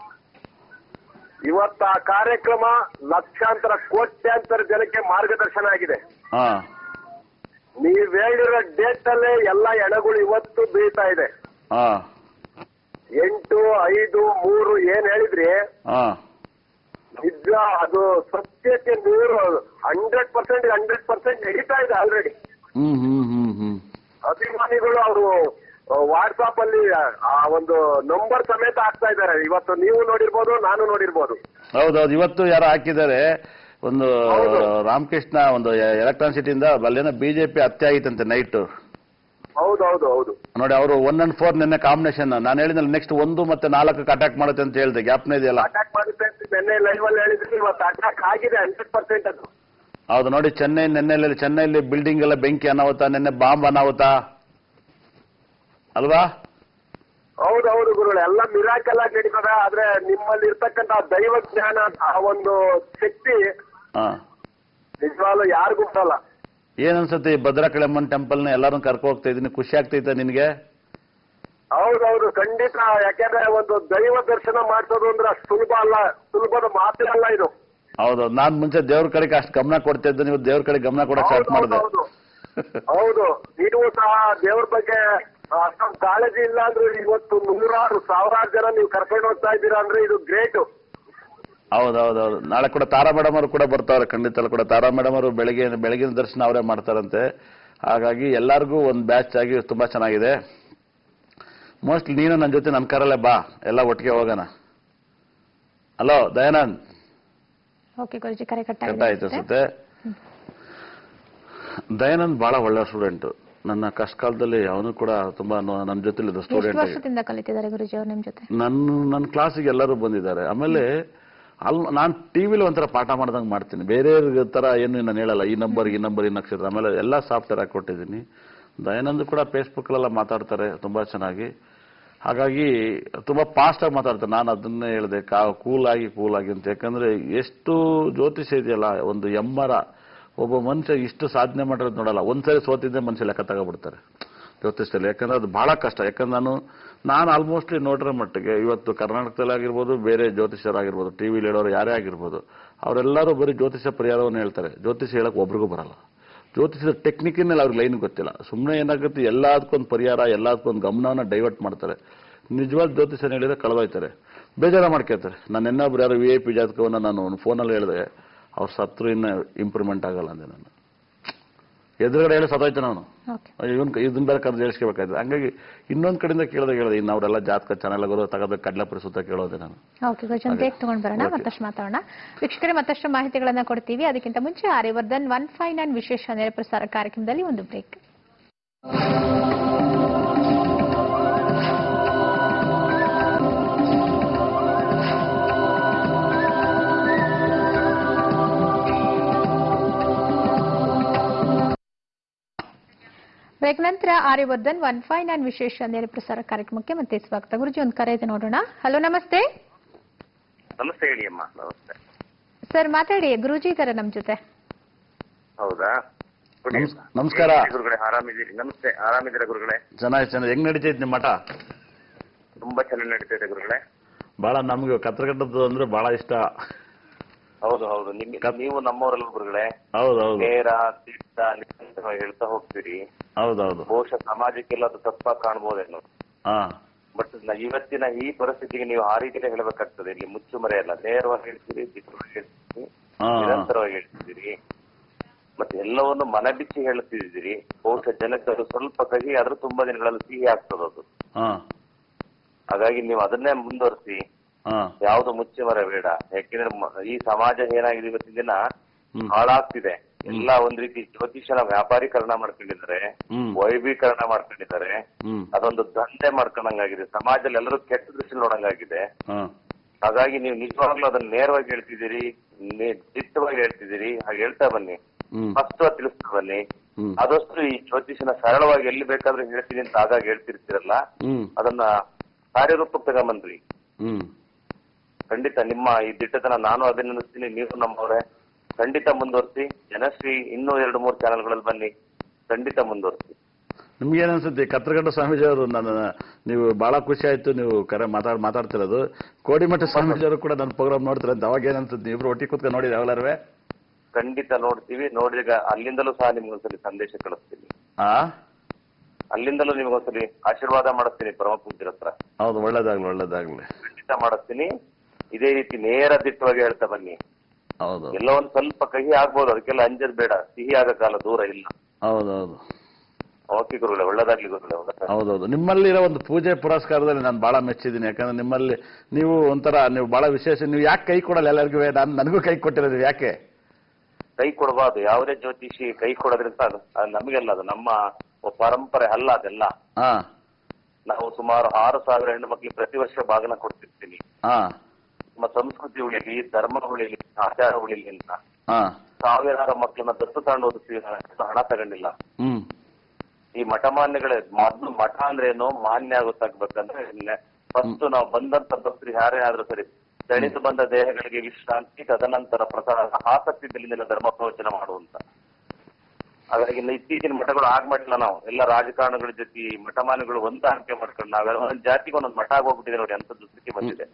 ಇವತ್ತು ಆ ಕಾರ್ಯಕ್ರಮ ಲಕ್ಷಾಂತರ ಕೋಟ್ಯಾಂತರ ಜನಕ್ಕೆ ಮಾರ್ಗದರ್ಶನ ಆಗಿದೆ. ಹಾ ನೀವ್ ಹೇಳಿರೋ ಡೇಟ್ ಅಲ್ಲೇ ಎಲ್ಲ ಎಣಗಳು ಇವತ್ತು ಬೀಳ್ತಾ ಇದೆ. ಹಾ ಎಂಟು ಐದು ಮೂರು ಏನ್ ಹೇಳಿದ್ರಿ, ಹಾ ನಿಜ ಅದು ಸತ್ಯಕ್ಕೆ ನೂರು ಹಂಡ್ರೆಡ್ ಪರ್ಸೆಂಟ್ ಹಂಡ್ರೆಡ್ ಪರ್ಸೆಂಟ್ ನಡೀತಾ ಇದೆ ಆಲ್ರೆಡಿ. ಹ್ಮ್ ಹ್ಮ್ ಹ್ಮ್ ಹ್ಮ್ ಅಭಿಮಾನಿಗಳು ಅವರು ವಾಟ್ಸಾಪ್ ಅಲ್ಲಿ ಆ ಒಂದು ನಂಬರ್ ಸಮೇತ ಹಾಕ್ತಾ ಇದ್ದಾರೆ. ಇವತ್ತು ನೀವು ನೋಡಿರ್ಬೋದು, ನಾನು ನೋಡಿರ್ಬೋದು. ಹೌದೌದು, ಇವತ್ತು ಯಾರೋ ಹಾಕಿದ್ದಾರೆ ಒಂದು ಹೌದು. ರಾಮಕೃಷ್ಣ ಒಂದು ಎಲೆಕ್ಟ್ರಾನ್ ಸಿಟಿಯಿಂದ ಅಲ್ಲೇನೋ ಬಿಜೆಪಿ ಹತ್ಯೆ ಆಗಿತ್ತಂತೆ ನೈಟ್. ಹೌದೌದು ಹೌದು ನೋಡಿ, ಅವರು ಒನ್ ಅಂಡ್ ಫೋರ್ ನಿನ್ನೆ ಕಾಂಬಿನೇಷನ್. ನಾನು ಹೇಳಿದ್ನಲ್ಲ ನೆಕ್ಸ್ಟ್ ಒಂದು ಮತ್ತೆ ನಾಲ್ಕಕ್ಕೆ ಅಟ್ಯಾಕ್ ಮಾಡುತ್ತೆ ಅಂತ ಹೇಳಿದೆ, ಗ್ಯಾಪ್ನ ಇದೆಯಲ್ಲ. ಅಟ್ಯಾಕ್ ಮಾಡುತ್ತೆ ಅಂತ ನಿನ್ನೆ ಲೈವ್ ಅಲ್ಲಿ ಹೇಳಿದ್ರಿ, ಇವತ್ತು ಅಟ್ಯಾಕ್ ಆಗಿದೆ ಹಂಡ್ರೆಡ್ ಪರ್ಸೆಂಟ್ ಅದು. ಹೌದು ನೋಡಿ, ಚೆನ್ನೈ ನಿನ್ನೆಲ್ಲಿ ಚೆನ್ನೈಲಿ ಬಿಲ್ಡಿಂಗ್ ಎಲ್ಲ ಬೆಂಕಿ ಅನಾಹುತ, ನಿನ್ನೆ ಬಾಂಬ್ ಅನಾಹುತ ಅಲ್ವಾ? ಹೌದೌದು ಗುರುಗಳು, ಎಲ್ಲ ಮಿರಾಕಲ್ ಆಗಿ ನಡೀತದೆ. ಆದ್ರೆ ನಿಮ್ಮಲ್ಲಿ ಇರ್ತಕ್ಕಂಥ ದೈವ ಜ್ಞಾನ, ಆ ಒಂದು ಶಕ್ತಿ ಹಾ ನಿಜವಾಗ್ಲೂ ಯಾರಿಗೂ ಬರಲ್ಲ. ಏನ್ ಅನ್ಸುತ್ತೆ ಈ ಭದ್ರಕಾಳಿಯಮ್ಮನ್ ಟೆಂಪಲ್ನ ಎಲ್ಲರೂ ಕರ್ಕೊ ಹೋಗ್ತಾ ಇದ್ದೀನಿ, ಖುಷಿ ಆಗ್ತೈತೆ ನಿನ್ಗೆ? ಹೌದೌದು ಖಂಡಿತ. ಯಾಕೆಂದ್ರೆ ಒಂದು ದೈವ ದರ್ಶನ ಮಾಡಿಸೋದು ಅಂದ್ರೆ ಅಷ್ಟು ಸುಲಭ ಅಲ್ಲ, ಸುಲಭದ ಮಾತೇ ಅಲ್ಲ ಇದು. ಹೌದು, ನಾನ್ ಮುಂಚೆ ದೇವ್ರ ಕಡೆಗೆ ಅಷ್ಟು ಗಮನ ಕೊಡ್ತಾ ಇದ್ದೆ, ನೀವು ದೇವ್ರ ಕಡೆ ಗಮನ ಕೊಡಕ್ ಸ್ಟಾರ್ಟ್ ಮಾಡಿದೆ. ಹೌದು ಹೌದು, ನೀವು ಸಹ ದೇವ್ರ ಬಗ್ಗೆ ಅಷ್ಟೊಂದು ಕಾಳಜಿ ಇಲ್ಲ ಅಂದ್ರೆ ಇವತ್ತು ನೂರಾರು ಸಾವಿರಾರು ಜನ ನೀವು ಕರ್ಕೊಂಡು ಹೋಗ್ತಾ ಇದ್ದೀರಾ ಅಂದ್ರೆ ಇದು ಗ್ರೇಟ್. ಹೌದೌದೌದು, ನಾಳೆ ಕೂಡ ತಾರಾ ಮೇಡಮ್ ಅವರು ಕೂಡ ಬರ್ತಾವ್ರೆ, ಖಂಡಿತ ಕೂಡ ತಾರಾ ಮೇಡಮ್ ಅವರು ಬೆಳಗ್ಗೆ ಬೆಳಗಿನ ದರ್ಶನ ಅವರೇ ಮಾಡ್ತಾರಂತೆ. ಹಾಗಾಗಿ ಎಲ್ಲರಿಗೂ ಒಂದು ಬ್ಯಾಚ್ ಆಗಿ ತುಂಬಾ ಚೆನ್ನಾಗಿದೆ. ಮೋಸ್ಟ್ಲಿ ನೀನು ನನ್ನ ಜೊತೆ ನನ್ನ ಕಾರಲ್ಲೇ ಬಾ, ಎಲ್ಲ ಒಟ್ಟಿಗೆ ಹೋಗೋಣ. ಹಲೋ ದಯಾನಂದ್, ಓಕೆ ಗುರುಜಿ, ಕರೆ ಕಟ್ ಕಟ್ ಆಯ್ತು ಅನ್ಸುತ್ತೆ. ದಯಾನಂದ್ ಬಹಳ ಒಳ್ಳೆ ಸ್ಟೂಡೆಂಟ್. ನನ್ನ ಕಷ್ಟ ಕಾಲದಲ್ಲಿ ಅವನು ಕೂಡ ತುಂಬಾ ನನ್ನ ಜೊತೆ ಎಷ್ಟು ಸ್ಟೂಡೆಂಟ್. ವರ್ಷದಿಂದ ಕಲಿತಿದ್ದಾರೆ ಗುರುಜಿ ಅವ್ರು ನಿಮ್ ಜೊತೆ? ನನ್ನ ನನ್ನ ಕ್ಲಾಸಿಗೆ ಎಲ್ಲರೂ ಬಂದಿದ್ದಾರೆ. ಆಮೇಲೆ ಅಲ್ಲಿ ನಾನು ಟಿವಿಲಿ ಒಂಥರ ಪಾಠ ಮಾಡ್ದಂಗೆ ಮಾಡ್ತೀನಿ, ಬೇರೆ ತರ ಏನು ನಾನು ಹೇಳಲ್ಲ, ಈ ನಂಬರ್ ಈ ನಂಬರ್ ಈ ನಕ್ಷತ್ರ. ಆಮೇಲೆ ಎಲ್ಲ ಸಾಫ್ಟ್ವೇರ್ ಹಾಕಿ ಕೊಟ್ಟಿದ್ದೀನಿ. ದಯಾನಂದ್ ಕೂಡ ಫೇಸ್ಬುಕ್ಕಲ್ಲೆಲ್ಲ ಮಾತಾಡ್ತಾರೆ ತುಂಬಾ ಚೆನ್ನಾಗಿ. ಹಾಗಾಗಿ ತುಂಬಾ ಫಾಸ್ಟ್ ಆಗಿ ಮಾತಾಡ್ತಾರೆ. ನಾನು ಅದನ್ನೇ ಹೇಳಿದೆ, ಕಾ ಕೂಲ್ ಆಗಿ ಕೂಲ್ ಆಗಿ ಅಂತ. ಯಾಕಂದ್ರೆ ಎಷ್ಟು ಜ್ಯೋತಿಷ ಇದೆಯಲ್ಲ, ಒಂದು ಎಮ್ಮರ ಒಬ್ಬ ಮನುಷ್ಯ ಇಷ್ಟು ಸಾಧನೆ ಮಾಡಿರೋದು ನೋಡಲ್ಲ. ಒಂದ್ಸರಿ ಸೋತಿದ್ದೆ ಮನುಷ್ಯ ಲೆಕ್ಕ ತಗೋಬಿಡ್ತಾರೆ ಜ್ಯೋತಿಷದಲ್ಲಿ. ಯಾಕಂದ್ರೆ ಅದು ಬಹಳ ಕಷ್ಟ. ಯಾಕಂದ್ರೆ ನಾನು ನಾನು ಆಲ್ಮೋಸ್ಟ್ಲಿ ನೋಡಿರೋ ಮಟ್ಟಿಗೆ ಇವತ್ತು ಕರ್ನಾಟಕದಲ್ಲಿ ಆಗಿರ್ಬೋದು, ಬೇರೆ ಜ್ಯೋತಿಷರಾಗಿರ್ಬೋದು, ಟಿವಿಲಿ ಹೇಳೋರು ಯಾರೇ ಆಗಿರ್ಬೋದು, ಅವರೆಲ್ಲರೂ ಬರೀ ಜ್ಯೋತಿಷ ಪರಿಹಾರವನ್ನು ಹೇಳ್ತಾರೆ. ಜ್ಯೋತಿಷ ಹೇಳಕ್ ಒಬ್ರಿಗೂ ಬರಲ್ಲ. ಜ್ಯೋತಿಷದ ಟೆಕ್ನಿಕ್ನಲ್ಲಿ ಅವ್ರಿಗೆ ಲೈನ್ ಗೊತ್ತಿಲ್ಲ. ಸುಮ್ಮನೆ ಏನಾಗುತ್ತೆ, ಎಲ್ಲದಕ್ಕೊಂದು ಪರಿಹಾರ, ಎಲ್ಲದಕ್ಕೊಂದು ಗಮನವನ್ನು ಡೈವರ್ಟ್ ಮಾಡ್ತಾರೆ. ನಿಜವಾದ ಜ್ಯೋತಿಷನ ಹೇಳಿದ್ರೆ ಕಳೆದೋಯ್ತಾರೆ, ಬೇಜಾರ ಮಾಡ್ಕೊಳ್ತಾರೆ. ನಾನು ಇನ್ನೊಬ್ರು ಯಾರು ವಿ ಐ ಪಿ ಜಾತಕವನ್ನು ನಾನು ಫೋನಲ್ಲಿ ಹೇಳಿದೆ, ಅವ್ರ ಸತ್ರು ಇನ್ನು ಇಂಪ್ರೂವ್ಮೆಂಟ್ ಆಗಲ್ಲ ಅಂದೆ. ನಾನು ಎದುರುಗಡೆ ಹೇಳಿ ಸತ್ತೋಯ್ತು ನಾನು, ಇವನ್ ಇದನ್ನ ಬೇರೆ ಕರೆದು ಹೇಳಿಸ್ಕೋಬೇಕಾಯ್ತು. ಹಂಗಾಗಿ ಇನ್ನೊಂದ್ ಕಡೆಯಿಂದ ಕೇಳಿದಾಗ ಹೇಳಿದೆ, ಇನ್ನು ಅವರೆಲ್ಲ ಜಾತಕ ಚಾನಲ್ಗಳು ತಗೋಬೇಕು, ಕಡ್ಲಾಪುರಿ ಸುತ್ತ ಕೇಳೋದೆ ನಾನು. ಓಕೆ ಗುರುಜಿ, ಬೇಗ ತಗೊಂಡ್ ಬರೋಣ, ಮತ್ತಷ್ಟು ಮಾತಾಡೋಣ. ವೀಕ್ಷಕರೇ, ಮತ್ತಷ್ಟು ಮಾಹಿತಿಗಳನ್ನ ಕೊಡ್ತೀವಿ. ಅದಕ್ಕಿಂತ ಮುಂಚೆ ಆರ್ಯವರ್ಧನ್ ಒನ್ ಫೈವ್ ನೈನ್ ವಿಶೇಷ ನೇರ ಪ್ರಸಾರ ಕಾರ್ಯಕ್ರಮದಲ್ಲಿ ಒಂದು ಬ್ರೇಕ್. ಬ್ರೇಕ್ ನಂತರ ಆರ್ಯವರ್ಧನ್ ಒನ್ ಫೈವ್ ನೈನ್ ವಿಶೇಷ ನೇರ ಪ್ರಸಾರ ಕಾರ್ಯಕ್ರಮಕ್ಕೆ ಮತ್ತೆ ಸ್ವಾಗತ. ಗುರುಜಿ, ಒಂದು ಕರೆ ಇದೆ ನೋಡೋಣ. ಹಲೋ, ನಮಸ್ತೆ. ನಮಸ್ತೆ, ಹೇಳಿ ಅಮ್ಮ. ನಮಸ್ತೆ ಸರ್, ಮಾತಾಡಿ. ಗುರುಜಿ ಇದ್ದಾರೆ ನಮ್ ಜೊತೆ. ಹೌದಾ? ನಮಸ್ಕಾರ ಗುರುಗಳೇ, ಆರಾಮಿದ್ದೀರಿ? ನಮಸ್ತೆ, ಆರಾಮಿದ್ದೀರಾ ಗುರುಗಳೇ? ಚೆನ್ನಾಗಿ ಚೆನ್ನಾಗಿ. ಹೆಂಗ್ ನಡೀತೈತೆ ನಿಮ್ಮ ಮಠ? ತುಂಬಾ ಚೆನ್ನಾಗಿ ನಡೀತಾ ಇದೆ ಗುರುಗಳೇ. ಬಹಳ ನಮ್ಗೆ ಕತ್ರಗಟ್ಟದ್ದು ಅಂದ್ರೆ ಬಹಳ ಇಷ್ಟ. ಹೌದು ಹೌದು ನಿಮ್ ನೀವು ನಮ್ಮವರಲ್ಲ ಗುರುಗಳೇ. ಹೌದೌದು ನೇರ ದಿಟ್ಟ ನಿರಂತರವಾಗಿ ಹೇಳ್ತಾ ಹೋಗ್ತೀರಿ. ಹೌದೌದು ಬಹುಶಃ ಸಮಾಜಕ್ಕೆಲ್ಲ ಅದು ತಪ್ಪಾಗಿ ಕಾಣ್ಬೋದೇನು. ಹಾ ಬಟ್ ಇವತ್ತಿನ ಈ ಪರಿಸ್ಥಿತಿಗೆ ನೀವು ಆ ರೀತಿಯೇ ಹೇಳಬೇಕಾಗ್ತದೆ. ಇಲ್ಲಿ ಮುಚ್ಚುಮರೆ ಅಲ್ಲ, ನೇರವಾಗಿ ಹೇಳ್ತೀರಿ, ದಿಟ್ಟವಾಗಿ ಹೇಳ್ತೀರಿ, ನಿರಂತರವಾಗಿ ಹೇಳ್ತಿದ್ದೀರಿ, ಮತ್ತೆ ಎಲ್ಲವನ್ನು ಮನ ಬಿಚ್ಚಿ ಹೇಳುತ್ತಿದ್ದೀರಿ. ಬಹುಶಃ ಜನಕ್ಕೆ ಅದು ಸ್ವಲ್ಪ ಕಹಿ ಆದ್ರೂ ತುಂಬಾ ದಿನಗಳಲ್ಲಿ ಸಿಹಿ ಆಗ್ತದೆ ಅದು. ಹಾಗಾಗಿ ನೀವು ಅದನ್ನೇ ಮುಂದುವರಿಸಿ, ಯಾವ್ದು ಮುಚ್ಚುಮರೆ ಬೇಡ. ಯಾಕೆಂದ್ರೆ ಈ ಸಮಾಜ ಏನಾಗಿದೆ ಇವತ್ತಿನ ದಿನ ಹಾಳಾಗ್ತಿದೆ. ಎಲ್ಲ ಒಂದ್ ರೀತಿ ಜ್ಯೋತಿಷನ ವ್ಯಾಪಾರೀಕರಣ ಮಾಡ್ಕೊಂಡಿದ್ದಾರೆ, ವೈಭೀಕರಣ ಮಾಡ್ಕೊಂಡಿದ್ದಾರೆ, ಅದೊಂದು ದಂಧೆ ಮಾಡ್ಕೊಂಡಂಗಾಗಿದೆ. ಸಮಾಜದಲ್ಲಿ ಎಲ್ಲರೂ ಕೆಟ್ಟ ದೃಷ್ಟಿ ನೋಡಂಗಾಗಿದೆ. ಹಾಗಾಗಿ ನೀವು ನಿಜವಾಗ್ಲೂ ಅದನ್ನ ನೇರವಾಗಿ ಹೇಳ್ತಿದ್ದೀರಿ, ದಿಟ್ಟವಾಗಿ ಹೇಳ್ತಿದ್ದೀರಿ. ಹಾಗೆ ಹೇಳ್ತಾ ಬನ್ನಿ, ಸ್ಪಷ್ಟವಾಗಿ ತಿಳಿಸ್ತಾ ಬನ್ನಿ. ಆದಷ್ಟು ಈ ಜ್ಯೋತಿಷನ ಸರಳವಾಗಿ ಎಲ್ಲಿ ಬೇಕಾದ್ರೂ ಹೇಳ್ತೀನಿ ಅಂತ ಆಗಾಗ ಹೇಳ್ತಿರ್ತೀರಲ್ಲ, ಅದನ್ನ ಕಾರ್ಯರೂಪಕ್ಕೆ ತಗೊಂಬನ್ರಿ. ಖಂಡಿತ ನಿಮ್ಮ ಈ ದಿಟ್ಟತನ ನಾನು ಅಭಿನಂದಿಸ್ತೀನಿ. ನೀವು ನಮ್ಮವ್ರೆ, ಖಂಡಿತ ಮುಂದುವರಿಸಿ. ಜನಶ್ರೀ ಇನ್ನೂ ಎರಡು ಮೂರು ಚಾನೆಲ್ಗಳಲ್ಲಿ ಬನ್ನಿ, ಖಂಡಿತ ಮುಂದುವರಿಸಿ. ನಿಮ್ಗೆ ಏನನ್ಸುತ್ತೆ ಕತ್ರಗಂಡ ಸ್ವಾಮೀಜಿ ಅವರು? ನನ್ನ ನೀವು ಬಹಳ ಖುಷಿ ಆಯ್ತು ನೀವು ಕರೆ ಮಾತಾಡ್ ಮಾತಾಡ್ತಿರೋದು. ಕೋಡಿಮಠ ಸ್ವಾಮೀಜಿ ಅವರು ಕೂಡ ನನ್ನ ಪ್ರೋಗ್ರಾಮ್ ನೋಡ್ತಾರೆ ಅಂತ. ಅವಾಗ ಏನನ್ಸುತ್ತೆ? ಇಬ್ರು ಒಟ್ಟಿಗೆ ಕೂತ್ಕೊಂಡು ನೋಡಿದ್ರೆ ಯಾವಾಗಲೇ? ಖಂಡಿತ ನೋಡ್ತೀವಿ. ನೋಡಿದಾಗ ಅಲ್ಲಿಂದಲೂ ಸಹ ನಿಮ್ಗೊಂದ್ಸಲಿ ಸಂದೇಶ ಕಳಿಸ್ತೀನಿ. ಆ ಅಲ್ಲಿಂದಲೂ ನಿಮ್ಗೊಂದ್ಸಲಿ ಆಶೀರ್ವಾದ ಮಾಡಿಸ್ತೀನಿ ಪರಮ ಪೂಜ್ಯರ ಹತ್ರ. ಹೌದು, ಒಳ್ಳೇದಾಗ್ಲಿ ಒಳ್ಳೇದಾಗ್ಲಿ. ಖಂಡಿತ ಮಾಡಿಸ್ತೀನಿ. ಇದೇ ರೀತಿ ನೇರ ದಿಟ್ಟವಾಗಿ ಹೇಳ್ತಾ ಬನ್ನಿ. ಹೌದು, ಎಲ್ಲ ಒಂದ್ ಸ್ವಲ್ಪ ಕಹಿ ಆಗ್ಬೋದು, ಅದಕ್ಕೆಲ್ಲ ಅಂಜದ್ ಬೇಡ. ಸಿಹಿ ಆಗ ಕಾಲ ದೂರ ಇಲ್ಲ. ಹೌದೌದು. ಓಕೆ ಗುರುಗಳೇ, ಒಳ್ಳೇದಾಗ್ಲಿ ಗುರುಗಳೇ. ಹೌದೌದು. ನಿಮ್ಮಲ್ಲಿರೋ ಒಂದು ಪೂಜೆ ಪುರಸ್ಕಾರದಲ್ಲಿ ನಾನು ಬಹಳ ಮೆಚ್ಚಿದ್ದೀನಿ. ಯಾಕಂದ್ರೆ ನಿಮ್ಮಲ್ಲಿ ನೀವು ಒಂಥರ ನೀವು ಬಹಳ ವಿಶೇಷ. ನೀವು ಯಾಕೆ ಕೈ ಕೊಡಲ್ಲ ಎಲ್ಲರಿಗೂ? ನಾನು ನನಗೂ ಕೈ ಕೊಟ್ಟಿರೋದು ಯಾಕೆ? ಕೈ ಕೊಡಬಾರ್ದು. ಯಾವುದೇ ಜ್ಯೋತಿಷಿ ಕೈ ಕೊಡೋದ್ರಿಂದ ಅದು ನಮಗೆಲ್ಲ ಅದು ನಮ್ಮ ಪರಂಪರೆ ಅಲ್ಲ. ಅದೆಲ್ಲ ನಾವು ಸುಮಾರು ಆರು ಸಾವಿರ ಹೆಣ್ಣು ಮಕ್ಕಳಿಗೆ ಪ್ರತಿ ವರ್ಷ ಭಾಗನ ಕೊಡ್ತಿರ್ತೀನಿ. ನಮ್ಮ ಸಂಸ್ಕೃತಿ ಉಳಿಲಿ, ಧರ್ಮ ಉಳಿಲಿ, ಆಚಾರ ಉಳಿಲಿ ಅಂತ ಸಾವಿರಾರು ಮಕ್ಕಳನ್ನ ದತ್ತು ತಗೊಂಡು ಓದಿಸ್ತೀವಿ. ಹಣ ತಗೊಂಡಿಲ್ಲ. ಈ ಮಠ ಮಾನ್ಯಗಳೇ ಮೊದ್ಲು ಮಠ ಅಂದ್ರೆ ಏನೋ ಮಾನ್ಯ ಗೊತ್ತಾಗ್ಬೇಕಂದ್ರೆ ಫಸ್ಟ್ ನಾವು ಬಂದಂತ ಭಕ್ತರು ಯಾರೇ ಆದ್ರೂ ಸರಿ, ದಣಿದು ಬಂದ ದೇಹಗಳಿಗೆ ವಿಶ್ರಾಂತಿ, ತದನಂತರ ಪ್ರಸಾದ, ಆಸಕ್ತಿಯಿಂದ ಧರ್ಮ ಪ್ರವಚನ ಮಾಡುವಂತ. ಹಾಗಾಗಿ ಇತ್ತೀಚಿನ ಮಠಗಳು ಆಗ್ ಮಾಡಿಲ್ಲ. ನಾವು ಎಲ್ಲ ರಾಜಕಾರಣಗಳ ಜೊತೆ ಮಠಮಾನ್ಯಗಳು ಹೊಂದಾಣಿಕೆ ಮಾಡ್ಕೊಂಡು ನಾವೆಲ್ಲ ಒಂದೊಂದು ಜಾತಿಗೆ ಒಂದೊಂದು ಮಠ ಆಗೋಗ್ಬಿಟ್ಟಿದೆ ನೋಡಿ, ಅಂತದ್ದು ಸ್ಥಿತಿ ಬಂದಿದೆ.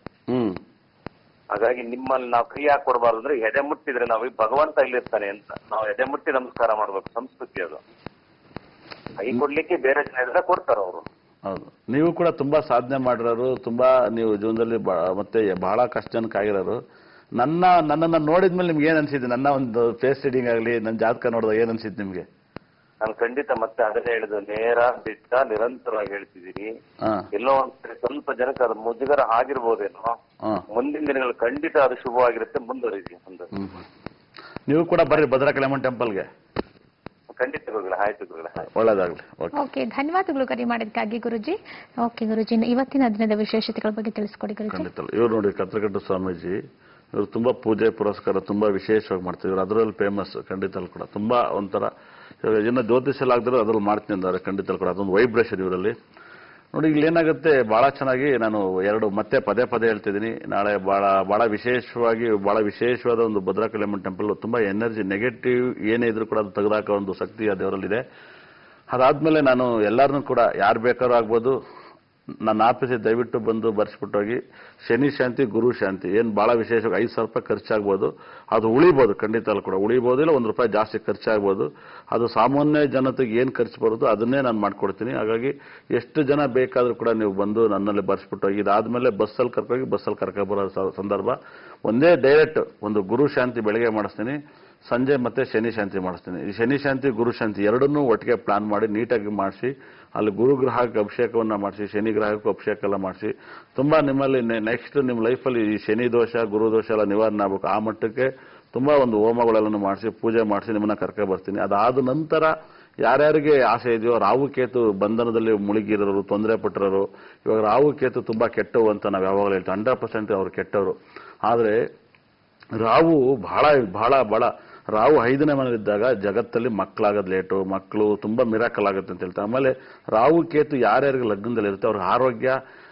ಹಾಗಾಗಿ ನಿಮ್ಮಲ್ಲಿ ನಾವು ಕೈ ಹಾಕಿ ಕೊಡಬಾರ್ದು. ಅಂದ್ರೆ ಎದೆ ಮುಟ್ಟಿದ್ರೆ ನಾವು ಭಗವಂತ ಇಲ್ಲಿರ್ತಾನೆ ಅಂತ ನಾವು ಎದೆ ಮುಟ್ಟಿ ನಮಸ್ಕಾರ ಮಾಡ್ಬೇಕು. ಸಂಸ್ಕೃತಿ ಅದು. ಕೈ ಕೊಡ್ಲಿಕ್ಕೆ ಬೇರೆ ಜನ ಇದ್ರೆ ಕೊಡ್ತಾರ ಅವರು. ಹೌದು, ನೀವು ಕೂಡ ತುಂಬಾ ಸಾಧನೆ ಮಾಡಿರೋರು, ತುಂಬಾ ನೀವು ಜೀವನದಲ್ಲಿ ಮತ್ತೆ ಬಹಳ ಕಷ್ಟ ಜನಕ್ಕೆ ಆಗಿರೋರು. ನನ್ನ ನನ್ನನ್ನ ನೋಡಿದ್ಮೇಲೆ ನಿಮ್ಗೆ ಏನ್ ಅನ್ಸಿದ್ದು? ನನ್ನ ಒಂದು ಫೇಸ್ ರೀಡಿಂಗ್ ಆಗಲಿ, ನನ್ನ ಜಾತಕ ನೋಡಿದಾಗ ಏನ್ ಅನ್ಸಿತ್ತು ನಿಮ್ಗೆ? ನಾನು ಖಂಡಿತ ಮತ್ತೆ ಅದನ್ನೇ ಹೇಳಿದ್ದು, ನೇರ ದಿಟ್ಟ ನಿರಂತರವಾಗಿ ಹೇಳ್ತಿದ್ದೀರಿ. ಎಲ್ಲೋ ಒಂದ್ ಸ್ವಲ್ಪ ಜನಕ್ಕೆ ಅದು ಮುಜುಗರ ಆಗಿರ್ಬೋದೇನೋ. ಮುಂದಿನ ದಿನಗಳು ಖಂಡಿತ ಅದು ಶುಭವಾಗಿರುತ್ತೆ. ಮುಂದುವರಿಸಿ. ನೀವು ಕೂಡ ಬರ್ರಿ ಭದ್ರಕಾಳಿಯಮ್ಮನ್ ಟೆಂಪಲ್ಗೆ. ಖಂಡಿತ ಗುರುಗಳೇ. ಆಯ್ತು ಗುರುಗಳೇ, ಒಳ್ಳೆದಾಗ್ಲಿ. ಓಕೆ, ಧನ್ಯವಾದಗಳು ಕರೆ ಮಾಡಿದ್ದಕ್ಕಾಗಿ ಗುರುಜಿ. ಓಕೆ ಗುರುಜಿ, ಇವತ್ತಿನ ದಿನದ ವಿಶೇಷತೆಗಳ ಬಗ್ಗೆ ತಿಳಿಸ್ಕೊಡಿ ಗುರುಜಿ. ಖಂಡಿತ. ಇವ್ರು ನೋಡಿ ಕತ್ರಗಂಡ ಸ್ವಾಮೀಜಿ, ಇವರು ತುಂಬಾ ಪೂಜೆ ಪುರಸ್ಕಾರ ತುಂಬಾ ವಿಶೇಷವಾಗಿ ಮಾಡ್ತಾರೆ. ಇವರು ಅದರಲ್ಲಿ ಫೇಮಸ್. ಖಂಡಿತ ಕೂಡ ತುಂಬಾ ಒಂಥರ ಇನ್ನು ಜ್ಯೋತಿಷಲಾಗದ್ರೆ ಅದ್ರಲ್ಲಿ ಮಾಡ್ತೀನಿ ಅಂತಾರೆ. ಖಂಡಿತ ಕೂಡ ಅದೊಂದು ವೈಬ್ರೇಷನ್ ಇವರಲ್ಲಿ ನೋಡಿ. ಇಲ್ಲಿ ಏನಾಗುತ್ತೆ, ಬಹಳ ಚೆನ್ನಾಗಿ ನಾನು ಎರಡು ಮತ್ತೆ ಪದೇ ಪದೇ ಹೇಳ್ತಿದ್ದೀನಿ. ನಾಳೆ ಬಹಳ ಬಹಳ ವಿಶೇಷವಾಗಿ ಬಹಳ ವಿಶೇಷವಾದ ಒಂದು ಭದ್ರಕಾಳಿಯಮ್ಮನ್ ಟೆಂಪಲ್. ತುಂಬಾ ಎನರ್ಜಿ, ನೆಗೆಟಿವ್ ಏನೇ ಇದ್ರೂ ಕೂಡ ಅದು ತೆಗೆದಾಕೋ ಒಂದು ಶಕ್ತಿ ಆ ದೇವರಲ್ಲಿದೆ. ಅದಾದ್ಮೇಲೆ ನಾನು ಎಲ್ಲರನ್ನೂ ಕೂಡ ಯಾರು ಬೇಕಾದ್ರೂ ಆಗ್ಬೋದು, ನನ್ನ ಆಫೀಸಿಗೆ ದಯವಿಟ್ಟು ಬಂದು ಬರ್ಸ್ಬಿಟ್ಟೋಗಿ. ಶನಿ ಶಾಂತಿ, ಗುರು ಶಾಂತಿ ಏನು ಬಹಳ ವಿಶೇಷವಾಗಿ ಐದು ಸಾವಿರ ರೂಪಾಯಿ ಖರ್ಚಾಗ್ಬೋದು. ಅದು ಉಳಿಬೋದು, ಖಂಡಿತ ಕೂಡ ಉಳಿಬೋದು. ಇಲ್ಲ ಒಂದು ರೂಪಾಯಿ ಜಾಸ್ತಿ ಖರ್ಚಾಗ್ಬೋದು. ಅದು ಸಾಮಾನ್ಯ ಜನತೆಗೆ ಏನು ಖರ್ಚು ಬರೋದು ಅದನ್ನೇ ನಾನು ಮಾಡ್ಕೊಡ್ತೀನಿ. ಹಾಗಾಗಿ ಎಷ್ಟು ಜನ ಬೇಕಾದರೂ ಕೂಡ ನೀವು ಬಂದು ನನ್ನಲ್ಲಿ ಬರ್ಸ್ಬಿಟ್ಟೋಗಿ. ಇದಾದ್ಮೇಲೆ ಬಸ್ಸಲ್ಲಿ ಕರ್ಕೋಗಿ ಬಸ್ಸಲ್ಲಿ ಕರ್ಕೊಬರೋ ಸಂದರ್ಭ ಒಂದೇ ಡೈರೆಕ್ಟ್ ಒಂದು ಗುರು ಶಾಂತಿ ಬೆಳಗ್ಗೆ ಮಾಡಿಸ್ತೀನಿ, ಸಂಜೆ ಮತ್ತೆ ಶನಿ ಶಾಂತಿ ಮಾಡಿಸ್ತೀನಿ. ಈ ಶನಿ ಶಾಂತಿ ಗುರು ಶಾಂತಿ ಎರಡನ್ನೂ ಒಟ್ಟಿಗೆ ಪ್ಲಾನ್ ಮಾಡಿ ನೀಟಾಗಿ ಮಾಡಿಸಿ, ಅಲ್ಲಿ ಗುರು ಗ್ರಹಕ್ಕೆ ಅಭಿಷೇಕವನ್ನ ಮಾಡಿಸಿ, ಶನಿ ಗ್ರಹಕ್ಕೂ ಅಭಿಷೇಕ ಎಲ್ಲ ಮಾಡಿಸಿ, ತುಂಬಾ ನಿಮ್ಮಲ್ಲಿ ನೆಕ್ಸ್ಟ್ ನಿಮ್ಮ ಲೈಫಲ್ಲಿ ಈ ಶನಿ ದೋಷ ಗುರು ದೋಷ ಎಲ್ಲ ನಿವಾರಣೆ ಆಗ್ಬೇಕು. ಆ ಮಟ್ಟಕ್ಕೆ ತುಂಬಾ ಒಂದು ಹೋಮಗಳೆಲ್ಲ ಮಾಡಿಸಿ ಪೂಜೆ ಮಾಡಿಸಿ ನಿಮ್ಮನ್ನ ಕರ್ಕೊ ಬರ್ತೀನಿ. ಅದಾದ ನಂತರ ಯಾರ್ಯಾರಿಗೆ ಆಸೆ ಇದೆಯೋ, ರಾಹು ಕೇತು ಬಂಧನದಲ್ಲಿ ಮುಳುಗಿರೋರು, ತೊಂದರೆ ಪಟ್ಟಿರೋರು, ಇವಾಗ ರಾಹು ಕೇತು ತುಂಬಾ ಕೆಟ್ಟವು ಅಂತ ನಾವು ಯಾವಾಗಲೂ ಹೇಳ್ತೀವಿ. ಹಂಡ್ರೆಡ್ ಪರ್ಸೆಂಟ್ ಅವ್ರು ಕೆಟ್ಟವರು. ಆದ್ರೆ ರಾಹು ಬಹಳ ಬಹಳ ಬಹಳ ರಾಹು ಐದನೇ ಮನೆಯಲ್ಲಿದ್ದಾಗ ಜಗತ್ತಲ್ಲಿ ಮಕ್ಕಳಾಗೋದು ಲೇಟು, ಮಕ್ಕಳು ತುಂಬಾ ಮಿರಾಕಲ್ ಆಗುತ್ತೆ ಅಂತ ಹೇಳ್ತಾರೆ. ಆಮೇಲೆ ರಾಹು ಕೇತು ಯಾರ್ಯಾರಿಗೆ ಲಗ್ನದಲ್ಲಿ ಇರುತ್ತೆ ಅವ್ರ ಆರೋಗ್ಯ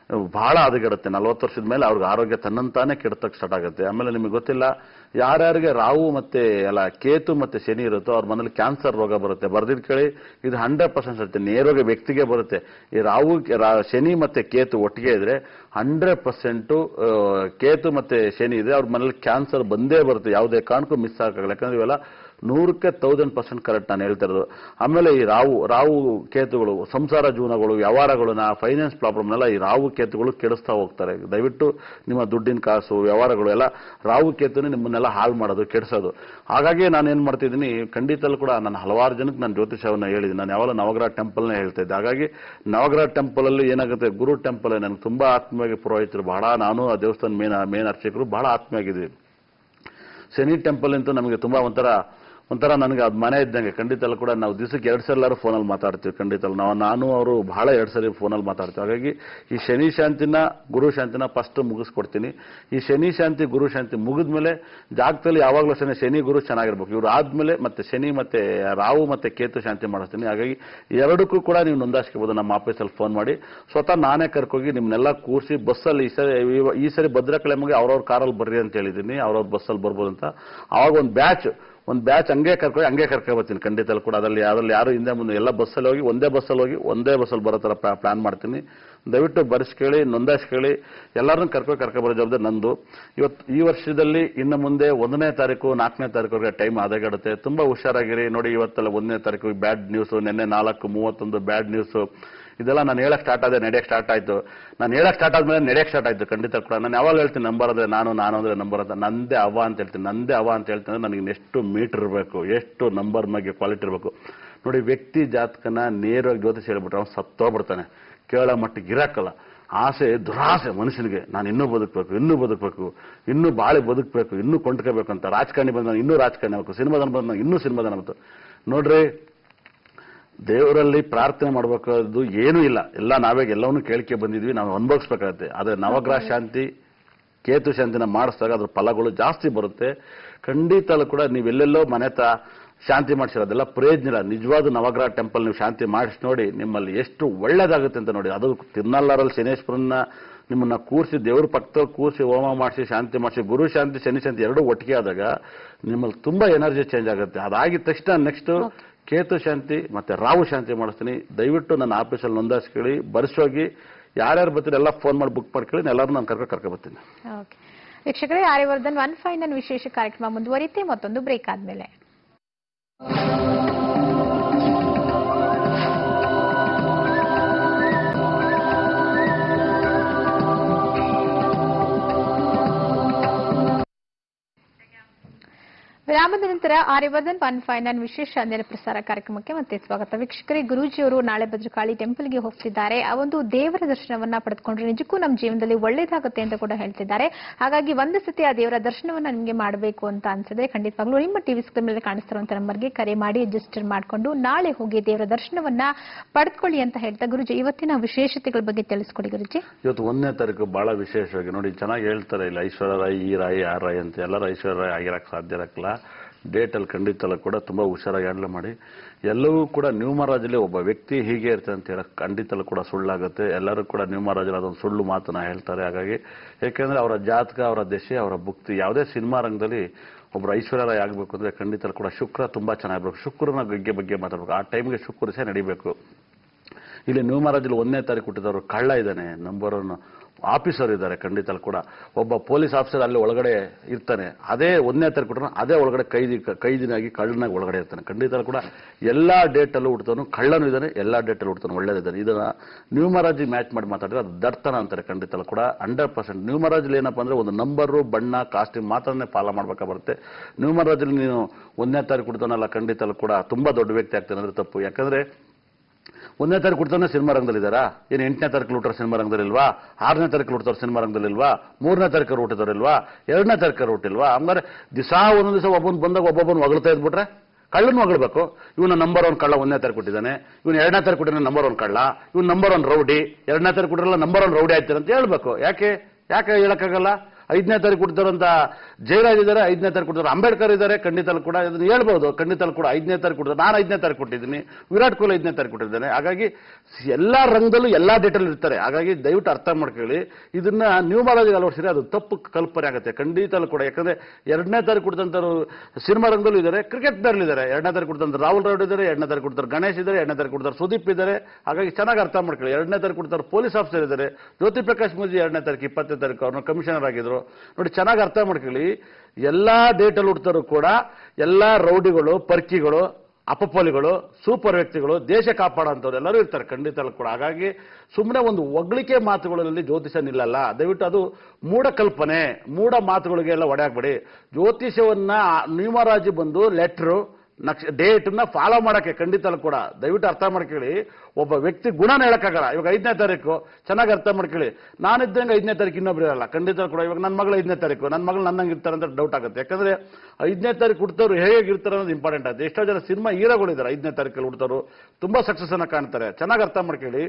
ಬಹಳ ಹದಗೆಡುತ್ತೆ. ನಲ್ವತ್ತು ವರ್ಷದ ಮೇಲೆ ಅವ್ರಿಗೆ ಆರೋಗ್ಯ ತನ್ನಂತಾನೆ ಕೆಡತಕ್ಕೆ ಸ್ಟಾರ್ಟ್ ಆಗುತ್ತೆ. ಆಮೇಲೆ ನಿಮಗೆ ಗೊತ್ತಿಲ್ಲ, ಯಾರ್ಯಾರಿಗೆ ರಾಹು ಮತ್ತೆ ಅಲ್ಲ ಕೇತು ಮತ್ತೆ ಶನಿ ಇರುತ್ತೋ ಅವ್ರ ಮನೇಲಿ ಕ್ಯಾನ್ಸರ್ ರೋಗ ಬರುತ್ತೆ. ಬರ್ದಿದ್ ಕೇಳಿ, ಇದು ಹಂಡ್ರೆಡ್ ಪರ್ಸೆಂಟ್ ಸತ್ಯ, ನೇರವಾಗಿ ವ್ಯಕ್ತಿಗೆ ಬರುತ್ತೆ. ಈ ರಾಹು ಶನಿ ಮತ್ತೆ ಕೇತು ಒಟ್ಟಿಗೆ ಇದ್ರೆ ಹಂಡ್ರೆಡ್ ಪರ್ಸೆಂಟ್ ಕೇತು ಮತ್ತೆ ಶನಿ ಇದೆ ಅವ್ರ ಮನೇಲಿ ಕ್ಯಾನ್ಸರ್ ಬಂದೇ ಬರುತ್ತೆ, ಯಾವುದೇ ಕಾರಣಕ್ಕೂ ಮಿಸ್ ಆಗಲ್ಲ. ಯಾಕಂದ್ರೆ ಇವೆಲ್ಲ ನೂರಕ್ಕೆ ತೌಸಂಡ್ ಪರ್ಸೆಂಟ್ ಕರೆಕ್ಟ್ ನಾನು ಹೇಳ್ತಾ ಇರೋದು. ಆಮೇಲೆ ಈ ರಾಹು ರಾಹು ಕೇತುಗಳು ಸಂಸಾರ ಜೀವನಗಳು, ವ್ಯವಹಾರಗಳನ್ನ, ಫೈನಾನ್ಸ್ ಪ್ರಾಬ್ಲಮ್ನೆಲ್ಲ ಈ ರಾಹು ಕೇತುಗಳು ಕೆಡಿಸ್ತಾ ಹೋಗ್ತಾರೆ. ದಯವಿಟ್ಟು ನಿಮ್ಮ ದುಡ್ಡಿನ ಕಾಸು ವ್ಯವಹಾರಗಳು ಎಲ್ಲ ರಾಹು ಕೇತುನೇ ನಿಮ್ಮನ್ನೆಲ್ಲ ಹಾಳು ಮಾಡೋದು, ಕೆಡಿಸೋದು. ಹಾಗಾಗಿ ನಾನು ಏನ್ ಮಾಡ್ತಿದ್ದೀನಿ, ಖಂಡಿತಲ್ಲೂ ಕೂಡ ನಾನು ಹಲವಾರು ಜನಕ್ಕೆ ನಾನು ಜ್ಯೋತಿಷವನ್ನ ಹೇಳಿದ್ದೀನಿ. ನಾನು ಯಾವಾಗ ನವಗ್ರಹ ಟೆಂಪಲ್ನೇ ಹೇಳ್ತಾ ಇದ್ದೆ. ಹಾಗಾಗಿ ನವಗ್ರಹ ಟೆಂಪಲ್ ಅಲ್ಲಿ ಏನಾಗುತ್ತೆ, ಗುರು ಟೆಂಪಲ್ ನನಗೆ ತುಂಬಾ ಆತ್ಮೀಯವಾಗಿ ಪುರೋಹಿತರು ಬಹಳ, ನಾನು ಆ ದೇವಸ್ಥಾನ ಮೇನ್ ಮೇನ್ ಅರ್ಚಕರು ಬಹಳ ಆತ್ಮೀಯಾಗಿದ್ದೀವಿ. ಶನಿ ಟೆಂಪಲ್ ಅಂತೂ ನಮಗೆ ತುಂಬಾ ಒಂಥರ ಒಂಥರ ನನಗೆ ಅದು ಮನೆ ಇದ್ದಂಗೆ. ಖಂಡಿತ ಕೂಡ ನಾವು ದಿವಸಕ್ಕೆ ಎರಡು ಸಲ ಫೋನಲ್ಲಿ ಮಾತಾಡ್ತೀವಿ. ಖಂಡಿತ ನಾವು ನಾನು ಅವರು ಬಹಳ ಎರಡು ಸರಿ ಫೋನಲ್ಲಿ ಮಾತಾಡ್ತೀವಿ. ಹಾಗಾಗಿ ಈ ಶನಿ ಶಾಂತಿನ ಗುರು ಶಾಂತಿನ ಫಸ್ಟ್ ಮುಗಿಸ್ಕೊಡ್ತೀನಿ. ಈ ಶನಿ ಶಾಂತಿ ಗುರು ಶಾಂತಿ ಮುಗಿದ್ಮೇಲೆ ಜಾಗದಲ್ಲಿ ಯಾವಾಗಲೂ ಶನಿ ಶನಿ ಗುರು ಚೆನ್ನಾಗಿರ್ಬೇಕು. ಇವ್ರು ಆದ್ಮೇಲೆ ಮತ್ತೆ ಶನಿ ಮತ್ತೆ ರಾಹು ಮತ್ತೆ ಕೇತು ಶಾಂತಿ ಮಾಡಿಸ್ತೀನಿ. ಹಾಗಾಗಿ ಎರಡಕ್ಕೂ ಕೂಡ ನೀವು ನೋಂದಾಯಿಸ್ಕೋಬಹುದು. ನಮ್ಮ ಆಫೀಸಲ್ಲಿ ಫೋನ್ ಮಾಡಿ ಸ್ವತಃ ನಾನೇ ಕರ್ಕೋಗಿ ನಿಮ್ನೆಲ್ಲ ಕೂರಿಸಿ ಬಸ್ಸಲ್ಲಿ ಈ ಸರಿ ಈ ಸರಿ ಭದ್ರಕಳೆಮಗೆ ಅವ್ರವ್ರ ಕಾರಲ್ಲಿ ಬರ್ರಿ ಅಂತ ಹೇಳಿದ್ದೀನಿ. ಅವ್ರವ್ರ ಬಸ್ಸಲ್ಲಿ ಬರ್ಬೋದು ಅಂತ. ಅವಾಗ ಒಂದು ಬ್ಯಾಚ್ ಒಂದು ಬ್ಯಾಚ್ ಹಂಗೆ ಕರ್ಕೊಂಡು ಹಂಗೆ ಕರ್ಕೊಂಡು ಬರ್ತೀನಿ. ಖಂಡಿತ ಕೂಡ ಅದರಲ್ಲಿ ಯಾವ್ದ್ರಲ್ಲಿ ಯಾರು ಹಿಂದೆ ಮುಂದೆ ಎಲ್ಲ ಬಸ್ಸಲ್ಲಿ ಹೋಗಿ ಒಂದೇ ಬಸ್ಸಲ್ಲಿ ಹೋಗಿ ಒಂದೇ ಬಸ್ಸಲ್ಲಿ ಬರೋ ಥರ ಪ್ಲಾನ್ ಮಾಡ್ತೀನಿ. ದಯವಿಟ್ಟು ಬರ್ಸ್ಕೇಳಿ, ನೋಂದಾಯಿಸ್ಕೇಳಿ, ಎಲ್ಲರನ್ನೂ ಕರ್ಕೊಂಡು ಕರ್ಕೊಂಡು ಬರೋ ಜವಾಬ್ದಾರಿ ನಂದು. ಇವತ್ತು ಈ ವರ್ಷದಲ್ಲಿ ಇನ್ನು ಮುಂದೆ ಒಂದನೇ ತಾರೀಕು ನಾಲ್ಕನೇ ತಾರೀಕು ಟೈಮ್ ಆದಾಗಡುತ್ತೆ. ತುಂಬಾ ಹುಷಾರಾಗಿರಿ. ನೋಡಿ, ಇವತ್ತೆಲ್ಲ ಒಂದನೇ ತಾರೀಕು ಬ್ಯಾಡ್ ನ್ಯೂಸು, ನಿನ್ನೆ ನಾಲ್ಕು ಮೂವತ್ತೊಂದು ಬ್ಯಾಡ್ ನ್ಯೂಸು, ಇದೆಲ್ಲ ನಾನು ಹೇಳಕ್ ಸ್ಟಾರ್ಟ್ ಆದ್ರೆ ನಡೆಯಕ್ಕೆ ಸ್ಟಾರ್ಟ್ ಆಯ್ತು. ನಾನು ಹೇಳಕ್ ಸ್ಟಾರ್ಟ್ ಆದ್ಮೇಲೆ ನಡೆಯಕ್ಕೆ ಸ್ಟಾರ್ಟ್ ಆಯ್ತು. ಖಂಡಿತ ಕೂಡ ನಾನು ಯಾವಾಗ ಹೇಳ್ತೀನಿ ನಂಬರ್ ಅಂದ್ರೆ ನಾನು ನಾನು ಅಂದ್ರೆ ನಂಬರ್ ಅಂತ ನಂದೇ ಅವ ಅಂತ ಹೇಳ್ತೀನಿ. ನಂದೇ ಅವ ಅಂತ ಹೇಳ್ತೀನಿ. ನನಗೆ ಎಷ್ಟು ಮೀಟರ್ ಇರಬೇಕು, ಎಷ್ಟು ನಂಬರ್ ಬಗ್ಗೆ ಕ್ವಾಲಿಟಿ ಇರಬೇಕು ನೋಡಿ. ವ್ಯಕ್ತಿ ಜಾತಕನ ನೇರವಾಗಿ ಜ್ಯೋತಿಷ ಹೇಳ್ಬಿಟ್ರೆ ಅವ್ನು ಸತ್ತೋಗ್ಬಿಡ್ತಾನೆ, ಕೇಳೋ ಮಟ್ಟಿಗೆ ಇರಕ್ಕಲ್ಲ. ಆಸೆ ದುರಾಸೆ ಮನುಷ್ಯನಿಗೆ, ನಾನು ಇನ್ನೂ ಬದುಕಬೇಕು, ಇನ್ನೂ ಬದುಕಬೇಕು, ಇನ್ನೂ ಬಾಳಿ ಬದುಕಬೇಕು, ಇನ್ನೂ ಕೊಂಡ್ಕೋಬೇಕು ಅಂತ. ರಾಜಕಾರಣಿ ಬಂದ ಇನ್ನೂ ರಾಜಕಾರಣಿ ಆಗಬೇಕು, ಸಿನಿಮಾದನ ಬಂದ ಇನ್ನೂ ಸಿನಿಮಾದನ ಬಂತು. ನೋಡ್ರಿ, ದೇವರಲ್ಲಿ ಪ್ರಾರ್ಥನೆ ಮಾಡಬೇಕಾದ್ದು ಏನೂ ಇಲ್ಲ, ಎಲ್ಲ ನಾವೇ ಎಲ್ಲವನ್ನೂ ಕೇಳಿಕೆ ಬಂದಿದ್ವಿ, ನಾವು ಅನುಭವಿಸ್ಬೇಕಾಗತ್ತೆ. ಆದರೆ ನವಗ್ರಹ ಶಾಂತಿ ಕೇತು ಶಾಂತಿನ ಮಾಡಿಸಿದಾಗ ಅದ್ರ ಫಲಗಳು ಜಾಸ್ತಿ ಬರುತ್ತೆ. ಖಂಡಿತ ಕೂಡ ನೀವೆಲ್ಲೆಲ್ಲೋ ಮನೆತ ಶಾಂತಿ ಮಾಡಿಸಿರೋದೆಲ್ಲ ಪ್ರಯೋಜನ. ನಿಜವಾದ ನವಗ್ರಹ ಟೆಂಪಲ್ ನೀವು ಶಾಂತಿ ಮಾಡಿಸಿ ನೋಡಿ, ನಿಮ್ಮಲ್ಲಿ ಎಷ್ಟು ಒಳ್ಳೇದಾಗುತ್ತೆ ಅಂತ ನೋಡಿ. ಅದು ತಿರುನಲ್ಲಾರಲ್ಲಿ ಶನೇಶ್ವರನ್ನ ನಿಮ್ಮನ್ನ ಕೂರಿಸಿ ದೇವ್ರ ಪಕ್ಕದಲ್ಲಿ ಕೂರಿಸಿ ಹೋಮ ಮಾಡಿಸಿ ಶಾಂತಿ ಮಾಡಿಸಿ, ಗುರು ಶಾಂತಿ ಶನಿ ಶಾಂತಿ ಎರಡೂ ಒಟ್ಟಿಗೆ ಆದಾಗ ನಿಮ್ಮಲ್ಲಿ ತುಂಬಾ ಎನರ್ಜಿ ಚೇಂಜ್ ಆಗುತ್ತೆ. ಅದಾಗಿದ ತಕ್ಷಣ ನೆಕ್ಸ್ಟ್ ಕೇತು ಶಾಂತಿ ಮತ್ತೆ ರಾಹು ಶಾಂತಿ ಮಾಡಿಸ್ತೀನಿ. ದಯವಿಟ್ಟು ನನ್ನ ಆಫೀಸಲ್ಲಿ ನೋಂದಾಯಿಸ್ಕೊಳ್ಳಿ, ಬರ್ಸೋಗಿ ಯಾರ್ಯಾರು ಬರ್ತೀರಿ ಎಲ್ಲ ಫೋನ್ ಮಾಡಿ ಬುಕ್ ಮಾಡ್ಕೊಳ್ಳಿ. ಎಲ್ಲರೂ ನಾನು ಕರ್ಕೊಂಡು ಕರ್ಕೊಂಡು ಬರ್ತೀನಿ. ವೀಕ್ಷಕರೇ, ಆರ್ಯವರ್ಧನ್ ಒನ್ ಫೈನಲ್ ವಿಶೇಷ ಕಾರ್ಯಕ್ರಮ ಮುಂದುವರಿಯುತ್ತೆ ಮತ್ತೊಂದು ಬ್ರೇಕ್ ಆದ್ಮೇಲೆ. ವಿರಾಮದ ನಂತರ ಆರ್ಯವರ್ಧನ್ ಒನ್ ಫೈನಲ್ ವಿಶೇಷ ನೇರ ಪ್ರಸಾರ ಕಾರ್ಯಕ್ರಮಕ್ಕೆ ಮತ್ತೆ ಸ್ವಾಗತ. ವೀಕ್ಷಕರೇ, ಗುರೂಜಿಯವರು ನಾಳೆ ಭದ್ರಕಾಳಿ ಟೆಂಪಲ್ಗೆ ಹೋಗ್ತಿದ್ದಾರೆ. ಆ ಒಂದು ದೇವರ ದರ್ಶನವನ್ನ ಪಡೆದುಕೊಂಡ್ರೆ ನಿಜಕ್ಕೂ ನಮ್ಮ ಜೀವನದಲ್ಲಿ ಒಳ್ಳೇದಾಗುತ್ತೆ ಅಂತ ಕೂಡ ಹೇಳ್ತಿದ್ದಾರೆ. ಹಾಗಾಗಿ ಒಂದು ಸತಿ ಆ ದೇವರ ದರ್ಶನವನ್ನ ನಿಮಗೆ ಮಾಡಬೇಕು ಅಂತ ಅನ್ಸಿದ್ರೆ ಖಂಡಿತವಾಗ್ಲೂ ನಿಮ್ಮ ಟಿವಿ ಸ್ಕ್ರೀನ್ ಮೇಲೆ ಕಾಣಿಸ್ತಿರುವಂತ ನಂಬರ್ಗೆ ಕರೆ ಮಾಡಿ ರಿಜಿಸ್ಟರ್ ಮಾಡಿಕೊಂಡು ನಾಳೆ ಹೋಗಿ ದೇವರ ದರ್ಶನವನ್ನ ಪಡೆದುಕೊಳ್ಳಿ ಅಂತ ಹೇಳ್ತಾ ಗುರುಜಿ ಇವತ್ತಿನ ವಿಶೇಷತೆಗಳ ಬಗ್ಗೆ ತಿಳಿಸ್ಕೊಡಿ ಗುರುಜಿ. ಇವತ್ತು ಒಂದನೇ ತಾರೀಕು ಬಹಳ ವಿಶೇಷವಾಗಿ ನೋಡಿ, ಚೆನ್ನಾಗಿ ಹೇಳ್ತಾರೆ ಇಲ್ಲ ಐಶ್ವರ್ಯ ರಾಯ್ ಈ ರಾಯ್ ಆ ರಾಯ್ ಅಂತ. ಎಲ್ಲರೂ ಐಶ್ವರ್ಯ ರಾಯ್ ಆಗಿರಕ್ಕೆ ಸಾಧ್ಯ ಇರಕ್ಕಿಲ್ಲ. ಡೇಟಲ್ಲಿ ಖಂಡಿತ ಕೂಡ ತುಂಬ ಹುಷಾರಾಗಿ ಹ್ಯಾಂಡಲ್ ಮಾಡಿ. ಎಲ್ಲವೂ ಕೂಡ ನ್ಯೂಮರಾಜಲ್ಲಿ ಒಬ್ಬ ವ್ಯಕ್ತಿ ಹೀಗೆ ಇರ್ತಾರೆ ಅಂತ ಹೇಳಕ್ ಖಂಡಿತಲ್ಲೂ ಕೂಡ ಸುಳ್ಳಾಗುತ್ತೆ. ಎಲ್ಲರೂ ಕೂಡ ನ್ಯೂಮರಾಜಲ್ಲಿ ಅದೊಂದು ಸುಳ್ಳು ಮಾತನ್ನ ಹೇಳ್ತಾರೆ. ಹಾಗಾಗಿ ಯಾಕೆಂದ್ರೆ ಅವರ ಜಾತಕ, ಅವರ ದಶೆ, ಅವರ ಭುಕ್ತಿ, ಯಾವುದೇ ಸಿನಿಮಾ ರಂಗದಲ್ಲಿ ಒಬ್ಬರು ಐಶ್ವರ್ಯ ರಾಯ್ ಆಗಬೇಕು ಅಂದ್ರೆ ಖಂಡಿತ ಕೂಡ ಶುಕ್ರ ತುಂಬಾ ಚೆನ್ನಾಗಿರ್ಬೇಕು. ಶುಕ್ರನ ಬಗ್ಗೆ ಬಗ್ಗೆ ಮಾತಾಡ್ಬೇಕು. ಆ ಟೈಮ್ಗೆ ಶುಕ್ರ ಸಹ ನಡಿಬೇಕು. ಇಲ್ಲಿ ನ್ಯೂಮರಾಜಲ್ಲಿ ಒಂದನೇ ತಾರೀಕು ಹುಟ್ಟಿದವರು ಕಳ್ಳ ಇದ್ದಾನೆ, ನಂಬರ್ ಒನ್ ಆಫೀಸರ್ ಇದ್ದಾರೆ. ಖಂಡಿತ ಕೂಡ ಒಬ್ಬ ಪೊಲೀಸ್ ಆಫೀಸರ್ ಅಲ್ಲಿ ಒಳಗಡೆ ಇರ್ತಾನೆ. ಅದೇ ಒಂದನೇ ತಾರೀಕು ಕೊಟ್ಟರೆ ಅದೇ ಒಳಗಡೆ ಕೈದಿ ಕೈದಿನಾಗಿ ಕಳ್ಳನಾಗಿ ಒಳಗಡೆ ಇರ್ತಾನೆ. ಖಂಡಿತ ಕೂಡ ಎಲ್ಲಾ ಡೇಟಲ್ಲೂ ಹುಡ್ತಾನು, ಕಳ್ಳನೂ ಇದ್ದಾನೆ, ಎಲ್ಲಾ ಡೇಟಲ್ಲೂ ಹುಡ್ತಾನೆ, ಒಳ್ಳೇದಿದ್ದಾನೆ. ಇದನ್ನ ನ್ಯೂಮರಾಜಿ ಮ್ಯಾಚ್ ಮಾಡಿ ಮಾತಾಡಿದ್ರೆ ಅದು ದರ್ತನ ಅಂತಾರೆ. ಖಂಡಿತ ಕೂಡ ಹಂಡ್ರೆಡ್ ಪರ್ಸೆಂಟ್ ನ್ಯೂಮರಾಜಲ್ಲಿ ಏನಪ್ಪಾ ಅಂದ್ರೆ ಒಂದು ನಂಬರು, ಬಣ್ಣ, ಕಾಸ್ಟ್ಯೂಮ್ ಮಾತ್ರನೇ ಫಾಲೋ ಮಾಡ್ಬೇಕಾ ಬರುತ್ತೆ. ನ್ಯೂಮರಾಜಲ್ಲಿ ನೀನು ಒಂದನೇ ತಾರೀಕು ಹುಡ್ತಾನಲ್ಲ ಖಂಡಿತ ಕೂಡ ತುಂಬಾ ದೊಡ್ಡ ವ್ಯಕ್ತಿ ಆಗ್ತಾನೆ ಅಂದ್ರೆ ತಪ್ಪು. ಯಾಕಂದ್ರೆ ಒಂದನೇ ತಾರೀಕು ಹುಡ್ತಾನೆ ಸಿನಿಮಾ ರಂಗದಲ್ಲಿದ್ದಾರಾ? ಏನು ಎಂಟನೇ ತಾರೀಕು ಹುಟ್ಟೋರು ಸಿನಿಮಾ ರಂಗದಲ್ಲಿಲ್ವಾ? ಆರನೇ ತಾರೀಕು ಹುಟ್ಟೋರು ಸಿನಿಮಾ ರಂಗದಲ್ಲಿಲ್ವಾ? ಮೂರನೇ ತಾರೀಕು ಹುಟ್ಟಿದವರಿಲ್ವಾ? ಎರಡನೇ ತಾರೀಕು ಹುಟ್ಟಿಲ್ವಾ? ಹಂಗಾರೆ ದಿಸಾ ಒಂದೊಂದು ದಿವಸ ಒಬ್ಬೊಂದು ಬಂದಾಗ ಒಬ್ಬೊಬ್ಬನ ಹೊಗಳ್ತಾ ಇದ್ಬಿಟ್ರೆ ಕಳ್ಳನ್ನು ಹೊಗಳ್ಬೇಕು. ಇವನ ನಂಬರ್ ಒನ್ ಕಳ್ಳ ಒಂದನೇ ತಾರೀಕು ಕೊಟ್ಟಿದ್ದಾನೆ, ಇವನು ಎರಡನೇ ತಾರೀಕು ಕೊಟ್ಟಿದ್ದಾನೆ ನಂಬರ್ ಒನ್ ಕಳ್ಳ, ಇವನು ನಂಬರ್ ಒನ್ ರೌಡಿ, ಎರಡನೇ ತಾರೀಕು ಕೊಟ್ಟಿರಲ್ಲ ನಂಬರ್ ಒನ್ ರೌಡಿ ಆಯ್ತಾರೆ ಅಂತ ಹೇಳ್ಬೇಕು. ಯಾಕೆ ಯಾಕೆ ಹೇಳಕ್ಕಾಗಲ್ಲ? ಐದನೇ ತಾರೀಕು ಹುಟ್ಟಿದಾರಂತ ಜಯರಾಜ್ ಇದ್ದಾರೆ, ಐದನೇ ತಾರೀಕು ಹುಟ್ಟಿದ್ರು ಅಂಬೇಡ್ಕರ್ ಇದ್ದಾರೆ, ಖಂಡಿತ ಕೂಡ ಇದನ್ನು ಹೇಳ್ಬೋದು. ಖಂಡಿತ ಕೂಡ ಐದನೇ ತಾರೀಕು ಹುಟ್ಟಿದ್ರು, ನಾನು ಐದನೇ ತಾರೀಕು ಕೊಟ್ಟಿದ್ದೀನಿ, ವಿರಾಟ್ ಕೊಹ್ಲಿ ಐದನೇ ತಾರೀಕು ಕೊಟ್ಟಿದ್ದಾನೆ. ಹಾಗಾಗಿ ಎಲ್ಲಾ ರಂಗದಲ್ಲೂ ಎಲ್ಲಾ ಡೇಟಲ್ಲಿ ಇರ್ತಾರೆ. ಹಾಗಾಗಿ ದಯವಿಟ್ಟು ಅರ್ಥ ಮಾಡ್ಕೊಳ್ಳಿ, ಇದನ್ನ ನ್ಯೂಮರಾಲಜಿಗೆ ಅಳವಡಿಸಿದ್ರೆ ಅದು ತಪ್ಪು ಕಲ್ಪನೆ ಆಗುತ್ತೆ ಖಂಡಿತ ಕೂಡ. ಯಾಕಂದ್ರೆ ಎರಡನೇ ತಾರೀಕು ಕೊಡ್ತಂತರು ಸಿನಿಮಾ ರಂಗದಲ್ಲೂ ಇದ್ದಾರೆ, ಕ್ರಿಕೆಟ್ ಇದ್ದಾರೆ. ಎರಡನೇ ತಾರೀಕು ಕೊಡ್ತಂತ ರಾಹುಲ್ ದ್ರಾವಿಡ್ ಇದ್ದಾರೆ, ಎರಡನೇ ತಾರೀಕು ಕೊಡ್ತಾರೆ ಗಣೇಶ್ ಇದ್ದಾರೆ, ಎರಡನೇ ತಾರೀಕು ಕೊಡ್ತಾರೆ ಸುದೀಪ್ ಇದ್ದಾರೆ. ಹಾಗಾಗಿ ಚೆನ್ನಾಗಿ ಅರ್ಥ ಮಾಡ್ಕೊಳ್ಳಿ. ಎರಡನೇ ತಾರೀಕು ಕೊಡ್ತಾರೆ ಪೊಲೀಸ್ ಆಫೀಸರ್ ಇದ್ದಾರೆ, ಜ್ಯೋತಿ ಪ್ರಕಾಶ್ ಮುಜಿ ಎರಡನೇ ತಾರೀಕು ಇಪ್ಪತ್ತನೇ ತಾರೀಕು ಅವ್ರನ್ನ ಕಮಿಷನರ್ ಆಗಿದ್ರು. ನೋಡಿ ಚೆನ್ನಾಗಿ ಅರ್ಥ ಮಾಡ್ಕೊಳ್ಳಿ, ಎಲ್ಲಾ ಡೇಟಲ್ಲಿ ಹುಡ್ತಾರು ಕೂಡ ಎಲ್ಲಾ ರೌಡಿಗಳು, ಪರ್ಕಿಗಳು, ಅಪಪೋಲಿಗಳು, ಸೂಪರ್ ವ್ಯಕ್ತಿಗಳು, ದೇಶ ಕಾಪಾಡೋಂಥವ್ರು ಎಲ್ಲರೂ ಇರ್ತಾರೆ ಖಂಡಿತ ಕೂಡ. ಹಾಗಾಗಿ ಸುಮ್ಮನೆ ಒಂದು ಒಗಳಿಕೆ ಮಾತುಗಳಲ್ಲಿ ಜ್ಯೋತಿಷ ನಿಲ್ಲಲ್ಲ. ದಯವಿಟ್ಟು ಅದು ಮೂಢ ಕಲ್ಪನೆ, ಮೂಢ ಮಾತುಗಳಿಗೆ ಎಲ್ಲ ಒಡೆಯಾಕ್ಬೇಡಿ. ಜ್ಯೋತಿಷವನ್ನ ನ್ಯೂಮರಾಜಿ ಬಂದು ಲೆಟ್ರು ನಕ್ಷ ಡೇಟ್ನ ಫಾಲೋ ಮಾಡಕ್ಕೆ ಖಂಡಿತ ಕೂಡ ದಯವಿಟ್ಟು ಅರ್ಥ ಮಾಡ್ಕೊಳ್ಳಿ. ಒಬ್ಬ ವ್ಯಕ್ತಿ ಗುಣನ ಹೇಳಕ್ಕಾಗಲ್ಲ. ಇವಾಗ ಐದನೇ ತಾರೀಕು ಚೆನ್ನಾಗಿ ಅರ್ಥ ಮಾಡ್ಕೊಳ್ಳಿ, ನಾನಿದ್ದಂಗೆ ಐದನೇ ತಾರೀಕು ಇನ್ನೊಬ್ರು ಇರಲ್ಲ ಖಂಡಿತ ಕೂಡ. ಇವಾಗ ನನ್ನ ಮಗಳು ಐದನೇ ತಾರೀಕು, ನನ್ನ ಮಗಳು ನನ್ನಂಗೆ ಇರ್ತಾರೆ ಅಂತ ಡೌಟ್ ಆಗುತ್ತೆ. ಯಾಕಂದ್ರೆ ಐದನೇ ತಾರೀಕು ಹುಡ್ತವ್ರು ಹೇಗಿರ್ತಾರೆ ಅನ್ನೋದು ಇಂಪಾರ್ಟೆಂಟ್ ಆಗುತ್ತೆ. ಎಷ್ಟೋ ಜನ ಸಿನಿಮಾ ಹೀರೋಗಳಿದ್ದಾರೆ ಐದನೇ ತಾರೀಕಲ್ಲಿ ಹುಡ್ತವ್ರು ತುಂಬಾ ಸಕ್ಸಸ್ ಅನ್ನ ಕಾಣ್ತಾರೆ. ಚೆನ್ನಾಗಿ ಅರ್ಥ ಮಾಡ್ಕೊಳ್ಳಿ.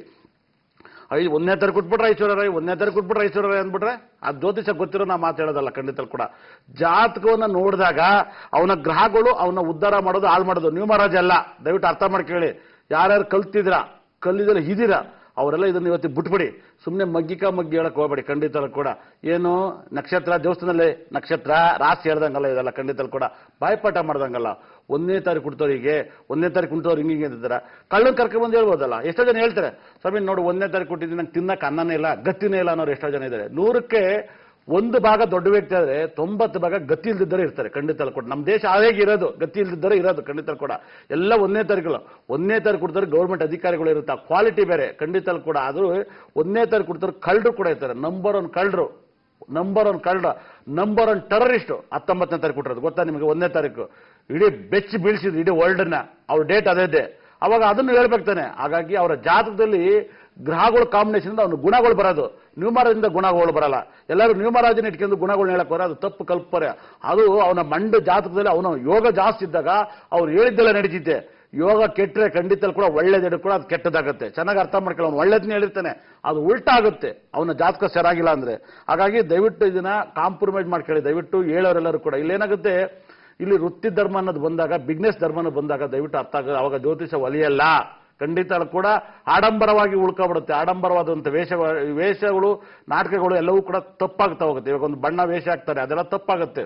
ಐದು ಒಂದನೇ ತಾರೀಕು ಕೊಟ್ಬಿಟ್ರೆ ಐಶ್ವರ್ಯ ರಾಯ್, ಒಂದನೇ ತಾರೀಕು ಕೊಟ್ಬಿಟ್ರೆ ಐಶ್ವರ್ಯ ರಾಯ್ ಅಂದ್ಬಿಟ್ರೆ ಅದು ಜ್ಯೋತಿಷ ಗೊತ್ತಿರೋ ನಾ ಮಾತು ಹೇಳೋದಲ್ಲ ಖಂಡಿತ ಕೂಡ. ಜಾತಕವನ್ನ ನೋಡಿದಾಗ ಅವನ ಗ್ರಹಗಳು ಅವನ ಉದ್ಧಾರ ಮಾಡೋದು, ಹಾಳು ಮಾಡೋದು ನ್ಯೂಮರಾಜ್ ಅಲ್ಲ. ದಯವಿಟ್ಟು ಅರ್ಥ ಮಾಡ್ಕೊಳ್ಳಿ. ಯಾರ್ಯಾರು ಕಲ್ತಿದ್ರ ಕಲ್ಲಿದ್ರೆ ಹಿದಿರ ಅವರೆಲ್ಲ ಇದನ್ನ ಇವತ್ತು ಬಿಟ್ಬಿಡಿ. ಸುಮ್ಮನೆ ಮಗ್ಗಿಕ ಮಗ್ಗಿ ಹೇಳಕ್ ಹೋಗ್ಬೇಡಿ ಖಂಡಿತ ಕೂಡ. ಏನು ನಕ್ಷತ್ರ ದೇವಸ್ಥಾನದಲ್ಲಿ ನಕ್ಷತ್ರ ರಾಶಿ ಹೇಳ್ದಂಗಲ್ಲ ಇದೆಲ್ಲ ಖಂಡಿತ ಕೂಡ. ಬಾಯ್ಪಾಠ ಮಾಡ್ದಂಗಲ್ಲ. ಒಂದನೇ ತಾರೀಕು ಕೊಡ್ತವ್ರಿಗೆ ಒಂದನೇ ತಾರೀಕು ಕುಂಟವ್ರು ಹಿಂಗೆ ಅಂತಿದ್ದಾರ, ಕಳ್ಳನ್ ಕರ್ಕೊಂಡು ಬಂದು ಹೇಳ್ಬೋದಲ್ಲ. ಎಷ್ಟೋ ಜನ ಹೇಳ್ತಾರೆ, ಸ್ವಾಮಿ ನೋಡು ಒಂದನೇ ತಾರೀಕು ಕೊಟ್ಟಿದ್ದೀನಿ, ನಂಗೆ ತಿನ್ನಕ್ಕೆ ಅನ್ನನೇ ಇಲ್ಲ, ಗತ್ತಿನೇ ಇಲ್ಲ ಅನ್ನೋರು ಎಷ್ಟೋ ಜನ ಇದ್ದಾರೆ. ನೂರಕ್ಕೆ ಒಂದು ಭಾಗ ದೊಡ್ಡ ವ್ಯಕ್ತಿ ಆದ್ರೆ ತೊಂಬತ್ತು ಭಾಗ ಗತಿ ಇಲ್ದಿದ್ದರೆ ಇರ್ತಾರೆ ಖಂಡಿತ ಕೂಡ. ನಮ್ಮ ದೇಶ ಹಾಗೆ ಇರೋದು, ಗತಿ ಇಲ್ದಿದ್ದರೆ ಇರೋದು ಖಂಡಿತ ಕೂಡ. ಎಲ್ಲ ಒಂದನೇ ತಾರೀಕು ಒಂದನೇ ತಾರೀಕು ಕೊಡ್ತಾರೆ ಗೌರ್ಮೆಂಟ್ ಅಧಿಕಾರಿಗಳು ಇರುತ್ತೆ, ಕ್ವಾಲಿಟಿ ಬೇರೆ ಖಂಡಿತ ಕೂಡ. ಆದ್ರೂ ಒಂದನೇ ತಾರೀಕು ಕೊಡ್ತಾರೆ ಕಳ್ಳರು ಕೂಡ ಇರ್ತಾರೆ. ನಂಬರ್ ಒನ್ ಕಳ್ಳರು, ನಂಬರ್ ಒನ್ ಕಳ್ಳ, ನಂಬರ್ ಒನ್ ಟೆರರಿಸ್ಟ್ ಹತ್ತೊಂಬತ್ತನೇ ತಾರೀಕು ಕೊಟ್ಟಿರೋದು ಗೊತ್ತಾ ನಿಮಗೆ? ಒಂದನೇ ತಾರೀಕು ಇಡೀ ಬೆಚ್ಚಿ ಬೀಳಿಸಿದ್ರು ಇಡೀ ವರ್ಲ್ಡ್ನ. ಅವ್ರ ಡೇಟ್ ಅದೇ ಇದೆ. ಅವಾಗ ಅದನ್ನು ಹೇಳ್ಬೇಕು ತಾನೆ. ಹಾಗಾಗಿ ಅವರ ಜಾತಕದಲ್ಲಿ ಗ್ರಹಗಳ ಕಾಂಬಿನೇಷನ್ ಅವ್ನ ಗುಣಗಳು ಬರೋದು, ನ್ಯೂಮರಾಜಿಂದ ಗುಣಗಳು ಬರಲ್ಲ. ಎಲ್ಲರೂ ನ್ಯೂಮರಾಜನ ಇಟ್ಕೊಂಡು ಗುಣಗಳನ್ನ ಹೇಳಕ್ ಬರ, ಅದು ತಪ್ಪು ಕಲ್ಪನೆ. ಅದು ಅವನ ಮಂಡ ಜಾತಕದಲ್ಲಿ ಅವನ ಯೋಗ ಜಾಸ್ತಿ ಇದ್ದಾಗ ಅವ್ರು ಹೇಳಿದ್ದೆಲ್ಲ ನಡೀತಿದ್ದೆ. ಯೋಗ ಕೆಟ್ಟರೆ ಖಂಡಿತ ಕೂಡ ಒಳ್ಳೇದಿಡ ಕೂಡ ಅದು ಕೆಟ್ಟದಾಗುತ್ತೆ. ಚೆನ್ನಾಗಿ ಅರ್ಥ ಮಾಡ್ಕೊಳ್ಳಿ. ಅವ್ನು ಒಳ್ಳೇದನ್ನ ಹೇಳಿರ್ತಾನೆ, ಅದು ಉಲ್ಟಾ ಆಗುತ್ತೆ ಅವನ ಜಾತಕ ಸರಿಯಾಗಿಲ್ಲ ಅಂದ್ರೆ. ಹಾಗಾಗಿ ದಯವಿಟ್ಟು ಇದನ್ನ ಕಾಂಪ್ರಮೈಸ್ ಮಾಡ್ಕೊಳ್ಳಿ ದಯವಿಟ್ಟು ಹೇಳೋರೆಲ್ಲರೂ ಕೂಡ. ಇಲ್ಲೇನಾಗುತ್ತೆ, ಇಲ್ಲಿ ವೃತ್ತಿ ಧರ್ಮ ಅನ್ನೋದು ಬಂದಾಗ, ಬಿಸ್ನೆಸ್ ಧರ್ಮ ಅನ್ನೋದು ಬಂದಾಗ ದಯವಿಟ್ಟು ಅರ್ಥ ಆಗ ಅವಾಗ ಜ್ಯೋತಿಷ ಒಲಿಯಲ್ಲ ಖಂಡಿತ ಕೂಡ. ಆಡಂಬರವಾಗಿ ಉಳ್ಕೊಬಿಡುತ್ತೆ. ಆಡಂಬರವಾದಂಥ ವೇಷ ವೇಷಗಳು ನಾಟಕಗಳು ಎಲ್ಲವೂ ಕೂಡ ತಪ್ಪಾಗ್ತಾ ಹೋಗುತ್ತೆ. ಇವಾಗ ಒಂದು ಬಣ್ಣ ವೇಷ ಹಾಕ್ತಾರೆ, ಅದೆಲ್ಲ ತಪ್ಪಾಗುತ್ತೆ.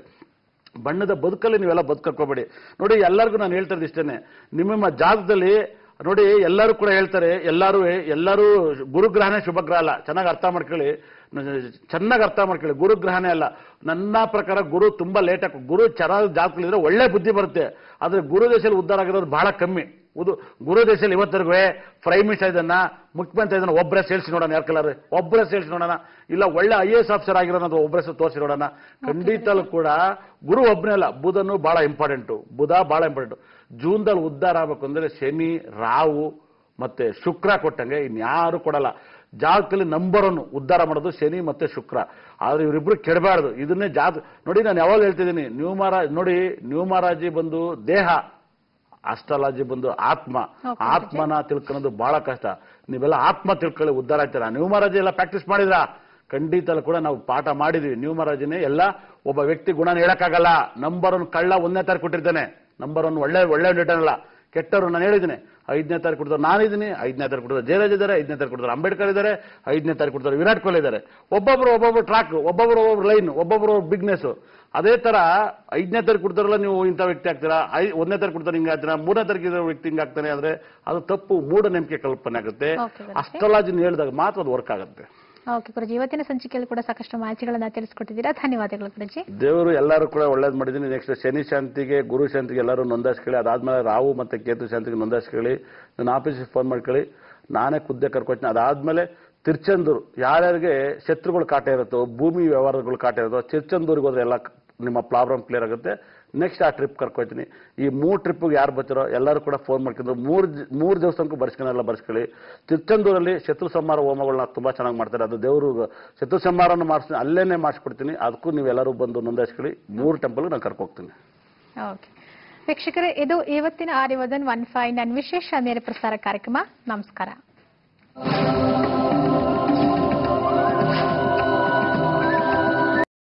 ಬಣ್ಣದ ಬದುಕಲ್ಲಿ ನೀವೆಲ್ಲ ಬದುಕೋಬೇಡಿ. ನೋಡಿ ಎಲ್ಲರಿಗೂ ನಾನು ಹೇಳ್ತಾ ಇರೋದು ಇಷ್ಟೇನೆ, ನಿಮ್ಮ ಜಾತಕದಲ್ಲಿ ನೋಡಿ ಎಲ್ಲರೂ ಕೂಡ ಹೇಳ್ತಾರೆ, ಎಲ್ಲರೂ ಎಲ್ಲರೂ ಗುರುಗ್ರಹನೇ ಶುಭಗ್ರಹ ಅಲ್ಲ. ಚೆನ್ನಾಗಿ ಅರ್ಥ ಮಾಡ್ಕೊಳ್ಳಿ, ಚೆನ್ನಾಗಿ ಅರ್ಥ ಮಾಡ್ಕೊಳ್ಳಿ. ಗುರುಗ್ರಹನೇ ಅಲ್ಲ. ನನ್ನ ಪ್ರಕಾರ ಗುರು ತುಂಬಾ ಲೇಟ್ ಆಗಿ, ಗುರು ಚೆನ್ನಾಗಿ ಜಾತಕಲಿದ್ರೆ ಒಳ್ಳೆ ಬುದ್ಧಿ ಬರುತ್ತೆ. ಆದ್ರೆ ಗುರು ದೇಶದಲ್ಲಿ ಉದ್ಧಾರ ಆಗಿರೋದು ಬಹಳ ಕಮ್ಮಿ. ಉದು ಗುರು ದೇಶದಲ್ಲಿ ಇವತ್ತರೆಗೂ ಪ್ರೈಮ್ ಮಿನಿಸ್ಟರ್ ಇದನ್ನ, ಮುಖ್ಯಮಂತ್ರಿ ಇದನ್ನ ಒಬ್ಬರೇ ಸೇರಿಸಿ ನೋಡೋಣ, ಯಾರ ಕಲರ್ ಒಬ್ಬರೇ ಸೇರಿಸಿ ನೋಡೋಣ, ಇಲ್ಲ ಒಳ್ಳೆ ಐ ಎ ಎಸ್ ಆಫೀಸರ್ ಆಗಿರೋದು ಒಬ್ಬರೇ ತೋರಿಸಿ ನೋಡೋಣ. ಖಂಡಿತಲ್ಲೂ ಕೂಡ ಗುರು ಒಬ್ಬನೇ ಅಲ್ಲ, ಬುಧನು ಬಹಳ ಇಂಪಾರ್ಟೆಂಟು. ಬುಧ ಬಹಳ ಇಂಪಾರ್ಟೆಂಟು. ಜೂನ್ದಲ್ಲಿ ಉದ್ಧಾರ ಆಗಬೇಕು ಅಂದ್ರೆ ಶನಿ, ರಾಹು ಮತ್ತೆ ಶುಕ್ರ ಕೊಟ್ಟಂಗೆ ಇನ್ಯಾರು ಕೊಡಲ್ಲ. ಜಾತಕದಲ್ಲಿ ನಂಬರ್ ಒನ್ ಉದ್ಧಾರ ಮಾಡೋದು ಶನಿ ಮತ್ತೆ ಶುಕ್ರ. ಆದ್ರೆ ಇವರಿಬ್ರು ಕೆಡಬಾರ್ದು. ಇದನ್ನೇ ಜಾತ ನೋಡಿ, ನಾನು ಯಾವಾಗ ಹೇಳ್ತಿದ್ದೀನಿ, ನ್ಯೂಮರಾಜ್ ನೋಡಿ, ನ್ಯೂಮರಾಜಿ ಬಂದು ದೇಹ, ಅಸ್ಟ್ರಾಲಜಿ ಬಂದು ಆತ್ಮ. ಆತ್ಮನ ತಿಳ್ಕೊಳ್ಳೋದು ಬಹಳ ಕಷ್ಟ. ನೀವೆಲ್ಲ ಆತ್ಮ ತಿಳ್ಕೊಳ್ಳಿ ಉದ್ಧಾರ ಆಯ್ತಾರ. ನ್ಯೂಮರಾಜಿ ಎಲ್ಲ ಪ್ರಾಕ್ಟೀಸ್ ಮಾಡಿದ್ರ ಖಂಡಿತ ಕೂಡ ನಾವು ಪಾಠ ಮಾಡಿದ್ವಿ. ನ್ಯೂಮರಾಜಿನೇ ಎಲ್ಲ ಒಬ್ಬ ವ್ಯಕ್ತಿ ಗುಣನ ಹೇಳಕ್ಕಾಗಲ್ಲ. ನಂಬರ್ ಒನ್ ಕಳ್ಳ ಒಂದನೇ ತಾರೀಕು ಕೊಟ್ಟಿರ್ತಾನೆ, ನಂಬರ್ ಒನ್ ಒಳ್ಳೆ ಒಳ್ಳೆ ರಿಟರ್ನ್ ಕೆಟ್ಟವರು ನಾನು ಹೇಳಿದ್ದೀನಿ. ಐದನೇ ತಾರೀಕು ಕೊಡ್ತಾರೆ ನಾನಿದ್ದೀನಿ, ಐದನೇ ತಾರೀಕು ಕೊಡ್ತಾರೆ ಜಯರಾಜ್ ಇದ್ದಾರೆ, ಐದನೇ ತಾರೀಕು ಕೊಡ್ತಾರೆ ಅಂಬೇಡ್ಕರ್ ಇದ್ದಾರೆ, ಐದನೇ ತಾರೀಕು ಕೊಡ್ತಾರೆ ವಿರಾಟ್ ಕೊಹ್ಲಿ ಇದ್ದಾರೆ. ಒಬ್ಬೊಬ್ರು ಒಬ್ಬೊಬ್ರು ಟ್ರಾಕ್, ಒಬ್ಬೊಬ್ರು ಒಬ್ಬೊಬ್ರು ಲೈನ್, ಒಬ್ಬೊಬ್ರು ಬಿಗ್ನೆಸ್. ಅದೇ ತರ ಐದನೇ ತಾರೀಕು ಕೊಡ್ತಾರಲ್ಲ ನೀವು ಇಂಥ ವ್ಯಕ್ತಿ ಆಗ್ತೀರಾ, ಐ ಒಂದನೇ ತಾರೀಕು ಕೊಡ್ತಾರೆ ಹಿಂಗೆ ಆಗ್ತೀರಾ, ಮೂರನೇ ತಾರೀಕು ಇರೋ ವ್ಯಕ್ತಿ ಹಿಂಗೆ ಆಗ್ತಾನೆ ಅಂದ್ರೆ ಅದು ತಪ್ಪು, ಮೂಢನಂಬಿಕೆ ಕಲ್ಪನೆ ಆಗುತ್ತೆ. ಅಸ್ಟ್ರಾಲಜಿನ ಹೇಳಿದಾಗ ಮಾತ್ರ ಅದು ವರ್ಕ್ ಆಗುತ್ತೆ. ಓಕೆ ಗುರುಜಿ, ಇವತ್ತಿನ ಸಂಚಿಕೆಯಲ್ಲಿ ಕೂಡ ಸಾಕಷ್ಟು ಮಾಹಿತಿಗಳನ್ನ ತಿಳಿಸ್ಕೊಟ್ಟಿದ್ದೀರಾ, ಧನ್ಯವಾದಗಳು ಗುರುಜಿ. ದೇವರು ಎಲ್ಲರೂ ಕೂಡ ಒಳ್ಳೇದು ಮಾಡಿದ್ದೀನಿ. ನೆಕ್ಸ್ಟ್ ಶನಿ ಶಾಂತಿಗೆ, ಗುರು ಶಾಂತಿಗೆ ಎಲ್ಲರೂ ನೋಂದಾಯಿಸ್ಕೊಳ್ಳಿ. ಅದಾದ್ಮೇಲೆ ರಾಹು ಮತ್ತೆ ಕೇತು ಶಾಂತಿಗೆ ನೋಂದಾಯಿಸ್ಕೊಳ್ಳಿ. ನನ್ನ ಆಫೀಸಿಗೆ ಫೋನ್ ಮಾಡ್ಕೊಳ್ಳಿ, ನಾನೇ ಖುದ್ದೆ ಕರ್ಕೊಳ್ತೀನಿ. ಅದಾದ್ಮೇಲೆ ತಿರ್ಚಂದೂರು, ಯಾರ್ಯಾರಿಗೆ ಶತ್ರುಗಳು ಕಾಟ ಇರುತ್ತೋ, ಭೂಮಿ ವ್ಯವಹಾರಗಳು ಕಾಟ ಇರುತ್ತೋ, ತಿರ್ಚಂದೂರಿಗೆ ಹೋದ್ರೆ ಎಲ್ಲ ನಿಮ್ಮ ಪ್ರಾಬ್ಲಮ್ ಕ್ಲಿಯರ್ ಆಗುತ್ತೆ. ನೆಕ್ಸ್ಟ್ ಆ ಟ್ರಿಪ್ ಕರ್ಕೊಳ್ತೀನಿ. ಈ ಮೂರು ಟ್ರಿಪ್ಗೆ ಯಾರು ಬರ್ತಾರೋ ಎಲ್ಲರೂ ಕೂಡ ಫೋನ್ ಮಾಡ್ಕೊಂಡು ಮೂರು ಮೂರು ದಿವಸಕ್ಕೂ ಬರ್ಸ್ಕೊಂಡೆಲ್ಲ ಬರ್ಸ್ಕೊಳ್ಳಿ. ತಿರ್ಚಂದೂರಲ್ಲಿ ಶತ್ರು ಸಂಹಾರ ಹೋಮಗಳನ್ನ ತುಂಬಾ ಚೆನ್ನಾಗಿ ಮಾಡ್ತಾರೆ. ಅದು ದೇವರು ಶತ್ರು ಸಂಹಾರವನ್ನು ಮಾಡಿಸ್ತೀನಿ, ಅಲ್ಲೇನೆ ಮಾಡಿಸ್ಕೊಡ್ತೀನಿ. ಅದಕ್ಕೂ ನೀವೆಲ್ಲರೂ ಬಂದು ನೋಂದಾಯಿಸ್ಕೊಳ್ಳಿ. ಮೂರು ಟೆಂಪಲ್ಗೆ ನಾನು ಕರ್ಕೋಗ್ತೀನಿ. ಓಕೆ ವೀಕ್ಷಕರೇ, ಇದು ಇವತ್ತಿನ ಆರ್ಯವರ್ಧನ್ ಒನ್ ಫೈವ್ ನೈನ್ ವಿಶೇಷ ನೇರ ಪ್ರಸಾರ ಕಾರ್ಯಕ್ರಮ. ನಮಸ್ಕಾರ.